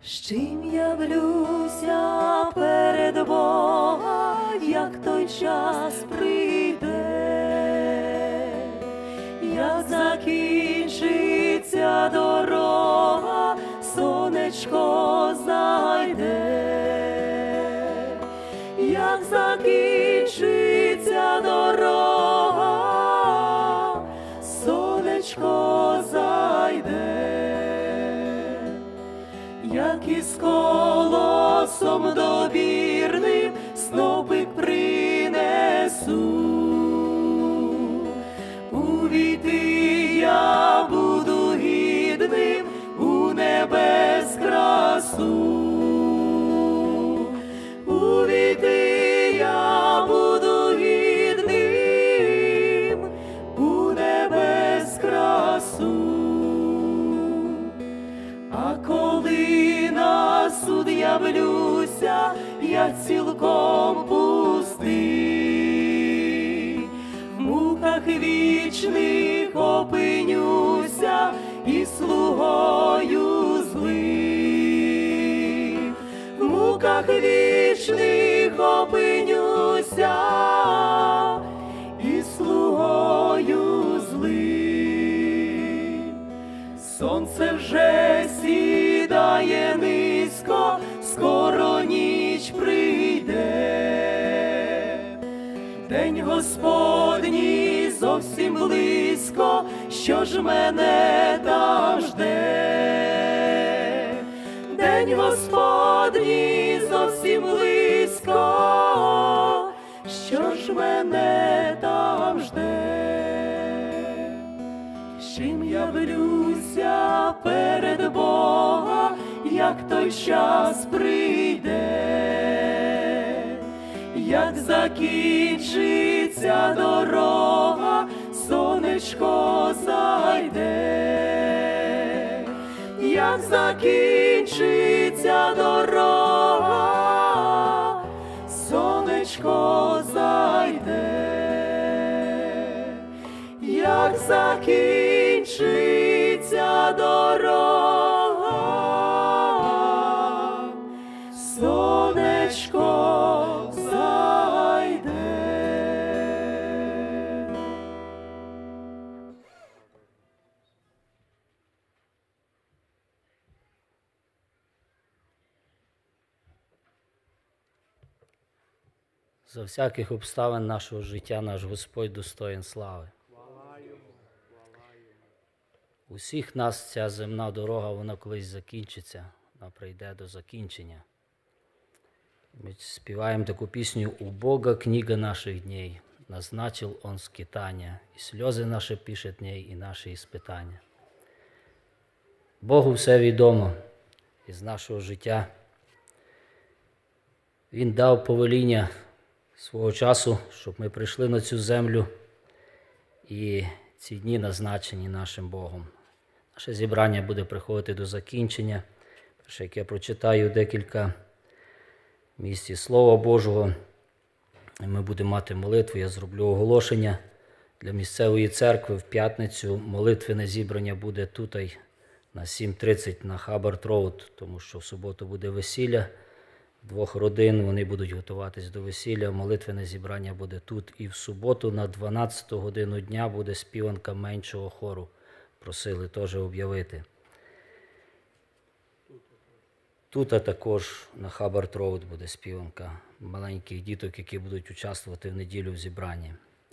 F: З чим явлюся перед Бога, як той час прийде, як закінчиться дорога, сонечко зайде, як закінчиться дорога, сонечко зайде, як із колосом добірним снопик принесу. Увійти я буду гідним у небес красу. Увійти я буду гідним у небес красу. А коли на суд явлюся, я цілком пустий, в муках вічних опинюся і слугою злим. В муках вічних опинюся і слугою злим. Сонце вже сідає низько, скоро ніч прийде. День Господній зовсім близько, що ж мене там жде. День Господній зовсім близько, що ж мене там жде. З чим явлюся перед Бога, як той час прийде, як закінчиться дорога, сонечко зайде, як закінчиться дорога, сонечко зайде, як закінчиться дорога, сонечко зайде.
M: За всяких обставин нашого життя наш Господь достоїн слави. Усіх нас ця земна дорога, вона колись закінчиться, вона прийде до закінчення. Ми співаємо таку пісню «У Бога книга наших дней, назначил Он скитання, і сльози наші пишет в ней, і наші іспитання». Богу все відомо із нашого життя. Він дав повеління свого часу, щоб ми прийшли на цю землю, і ці дні назначені нашим Богом. Наше зібрання буде приходити до закінчення. Перше, як я прочитаю декілька місць із Слова Божого, ми будемо мати молитву, я зроблю оголошення для місцевої церкви. В п'ятницю молитвене зібрання буде тут на 7:30 на Хаббард-Роуд, тому що в суботу буде весілля двох родин, вони будуть готуватись до весілля. Молитвене зібрання буде тут. І в суботу на 12 годину дня буде співанка меншого хору. Просили теж об'явити. Тут також на Хаббард-Роуд буде співанка маленьких діток, які будуть участвувати в неділю в зібранні.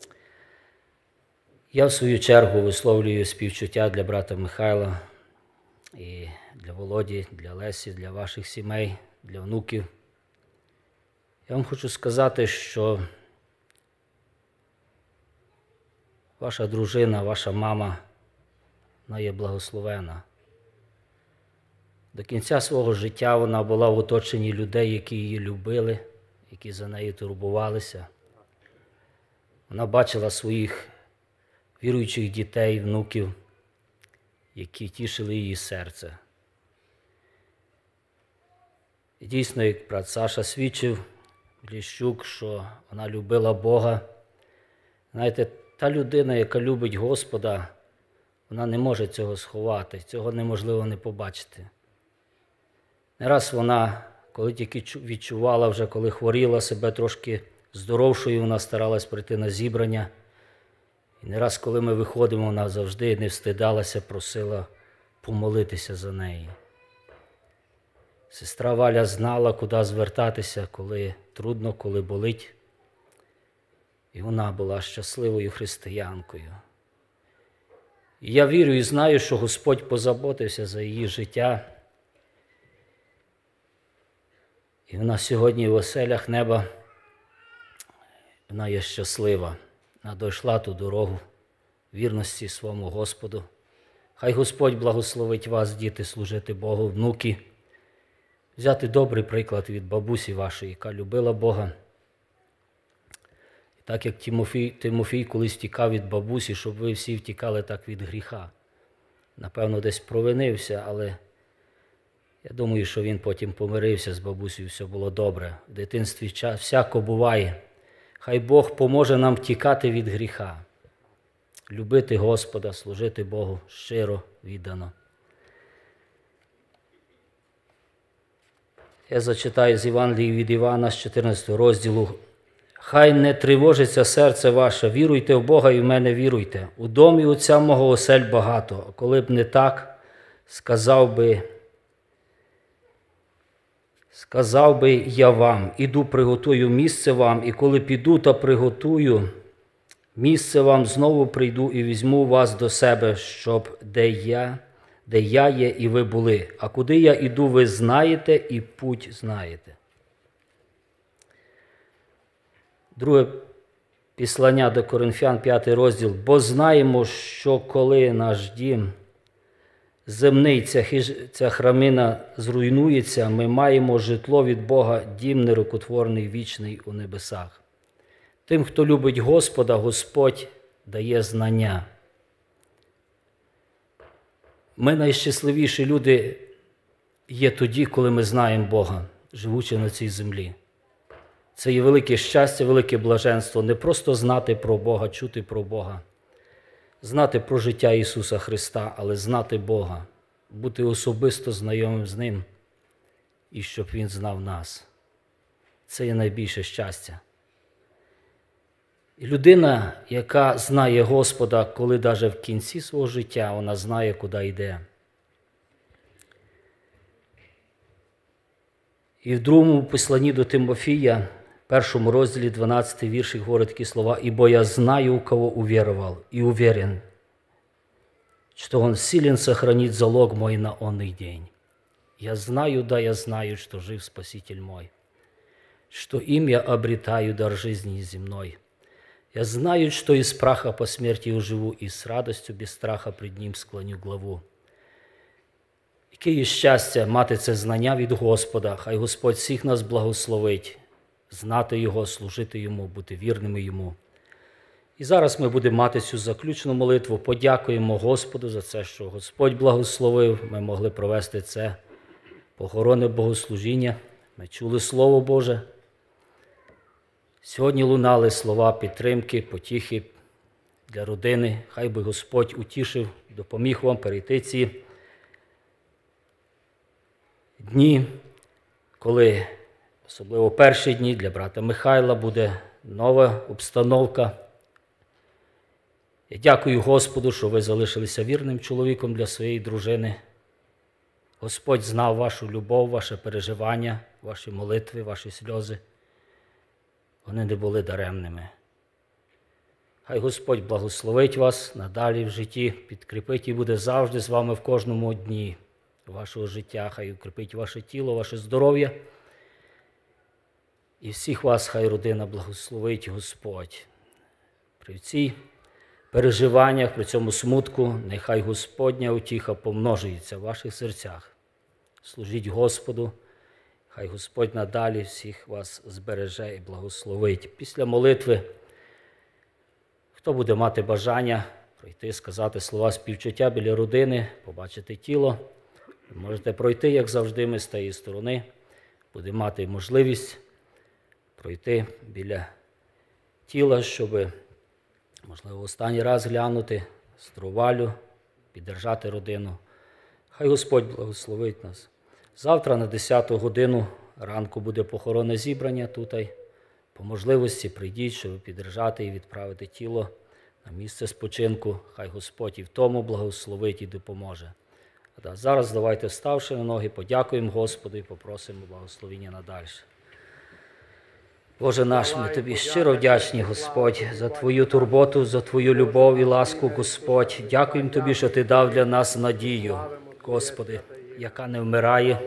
M: Я в свою чергу висловлюю співчуття для брата Михайла і для Володі, для Лесі, для ваших сімей, для внуків. Я вам хочу сказати, що ваша дружина, ваша мама, вона є благословена. До кінця свого життя вона була в оточенні людей, які її любили, які за нею турбувалися. Вона бачила своїх віруючих дітей, внуків, які тішили її серце. І дійсно, як брат Саша свідчив, Ліщук, що вона любила Бога. Знаєте, та людина, яка любить Господа, вона не може цього сховати, цього неможливо не побачити. Не раз вона, коли тільки відчувала вже, коли хворіла себе трошки здоровшою, вона старалась прийти на зібрання. І не раз, коли ми виходимо, вона завжди не встидалася, просила помолитися за неї. Сестра Валя знала, куди звертатися, коли трудно, коли болить. І вона була щасливою християнкою. І я вірю і знаю, що Господь позаботився за її життя. І вона сьогодні в оселях неба, вона є щаслива. Вона дійшла ту дорогу вірності своєму Господу. Хай Господь благословить вас, діти, служити Богу, внуки, взяти добрий приклад від бабусі вашої, яка любила Бога. І так як Тимофій колись тікав від бабусі, щоб ви всі втікали так від гріха. Напевно, десь провинився, але я думаю, що він потім помирився з бабусею, все було добре. В дитинстві всяко буває. Хай Бог поможе нам втікати від гріха, любити Господа, служити Богу щиро, віддано. Я зачитаю з Євангелії від Івана, з 14 розділу. «Хай не тривожиться серце ваше, віруйте в Бога і в мене віруйте. У домі Отця мого осель багато, коли б не так, сказав би я вам, іду приготую місце вам, і коли піду та приготую місце вам, знову прийду і візьму вас до себе, щоб де я є, і ви були. А куди я іду, ви знаєте, і путь знаєте». Друге післання до Коринфян, 5 розділ. «Бо знаємо, що коли наш дім земний, ця храмина зруйнується, ми маємо житло від Бога, дім нерукотворний, вічний у небесах. Тим, хто любить Господа, Господь дає знання». Ми найщасливіші люди є тоді, коли ми знаємо Бога, живучи на цій землі. Це є велике щастя, велике блаженство не просто знати про Бога, чути про Бога, знати про життя Ісуса Христа, але знати Бога, бути особисто знайомим з Ним і щоб Він знав нас. Це є найбільше щастя. І людина, яка знає Господа, коли навіть в кінці свого життя вона знає, куди йде. І в другому посланні до Тимофія, в 1 розділі 12 вірші говорить такі слова: «Ибо я знаю, у кого уверовал, и уверен, что он силен сохранить залог мой на онный день. Я знаю, да, я знаю, что жив Спаситель мой, что им я обретаю дар жизни земной. Я знаю, что из праха по смерти уживу, и с радостью без страха пред Ним склоню главу». Яке є щастя мати це знання від Господа. Хай Господь всіх нас благословить, знати Його, служити Йому, бути вірними Йому. І зараз ми будемо мати цю заключну молитву. Подякуємо Господу за це, що Господь благословив. Ми могли провести це похоронне богослужіння. Ми чули Слово Боже. Сьогодні лунали слова підтримки, потіхи для родини. Хай би Господь утішив, допоміг вам перейти ці дні, коли, особливо перші дні, для брата Михайла буде нова обстановка. Я дякую Господу, що ви залишилися вірним чоловіком для своєї дружини. Господь знав вашу любов, ваше переживання, ваші молитви, ваші сльози. Вони не були даремними. Хай Господь благословить вас надалі в житті, підкріпить і буде завжди з вами в кожному дні вашого життя. Хай укріпить ваше тіло, ваше здоров'я. І всіх вас хай родина благословить Господь. При цій переживаннях, при цьому смутку, нехай Господня утіха помножується в ваших серцях. Служіть Господу, хай Господь надалі всіх вас збереже і благословить. Після молитви, хто буде мати бажання пройти, сказати слова співчуття біля родини, побачити тіло, ви можете пройти, як завжди, ми з тієї сторони. Будемо мати можливість пройти біля тіла, щоб, можливо, останній раз глянути сестру Валю, піддержати родину. Хай Господь благословить нас. Завтра на 10 годину ранку буде похоронне зібрання тут. По можливості прийдіть, щоб підтримати і відправити тіло на місце спочинку. Хай Господь і в тому благословить і допоможе. А зараз давайте, вставши на ноги, подякуємо Господу і попросимо благословення надалі. Боже наш, ми Тобі щиро вдячні, Господь, за Твою турботу, за Твою любов і ласку, Господь. Дякуємо Тобі, що Ти дав для нас надію, Господи, яка не вмирає,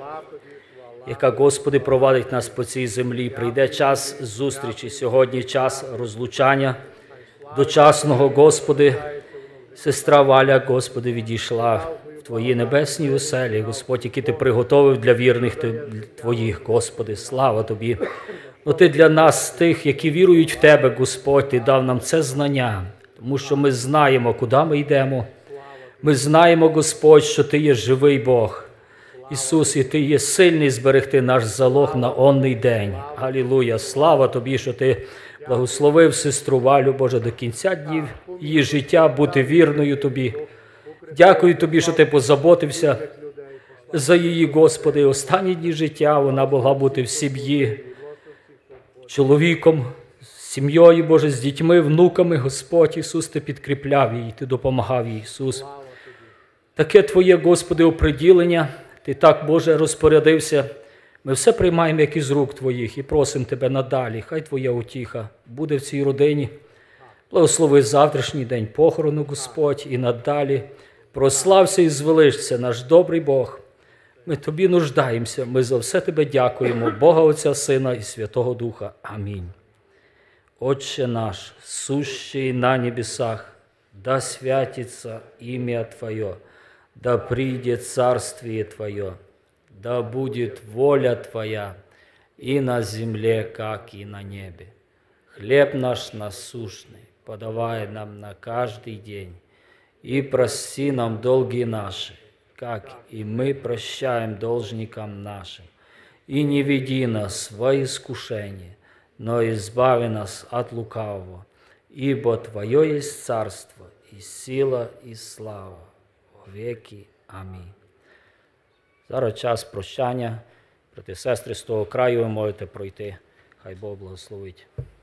M: яка, Господи, провадить нас по цій землі. Прийде час зустрічі, сьогодні час розлучання дочасного, Господи. Сестра Валя, Господи, відійшла в Твої небесні оселі, Господь, які Ти приготовив для вірних Твоїх, Господи, слава Тобі. Но Ти для нас, тих, які вірують в Тебе, Господь, Ти дав нам це знання, тому що ми знаємо, куди ми йдемо. Ми знаємо, Господь, що Ти є живий Бог. Ісус, і Ти є сильний зберегти наш залог на онний день. Алілуя! Слава Тобі, що Ти благословив сестру Валю, Боже, до кінця днів її життя бути вірною Тобі. Дякую Тобі, що Ти позаботився за її, Господи. Останні дні життя вона могла бути в сім'ї, чоловіком, з сім'єю, Боже, з дітьми, внуками, Господь. Ісус, Ти підкріпляв її, Ти допомагав їй, Ісус. Таке Твоє, Господи, оприділення, Ти так, Боже, розпорядився. Ми все приймаємо, як із рук Твоїх, і просимо Тебе надалі. Хай Твоя утіха буде в цій родині. Благослови завтрашній день похорону, Господь, і надалі. Прослався і звеличся наш добрий Бог. Ми Тобі нуждаємося, ми за все Тебе дякуємо, Бога Отця, Сина і Святого Духа. Амінь. Отче наш, сущий на небесах, да святится имя Твое, да придет царствие Твое, да будет воля Твоя и на земле, как и на небе. Хлеб наш насущный подавай нам на каждый день, и прости нам долги наши, как и мы прощаем должникам нашим. И не веди нас во искушение, но избави нас от лукавого, ибо Твое есть царство, и сила, и слава во веки. Амінь. Зараз час прощання. Брати і сестри, з того краю ви можете пройти. Хай Бог благословить.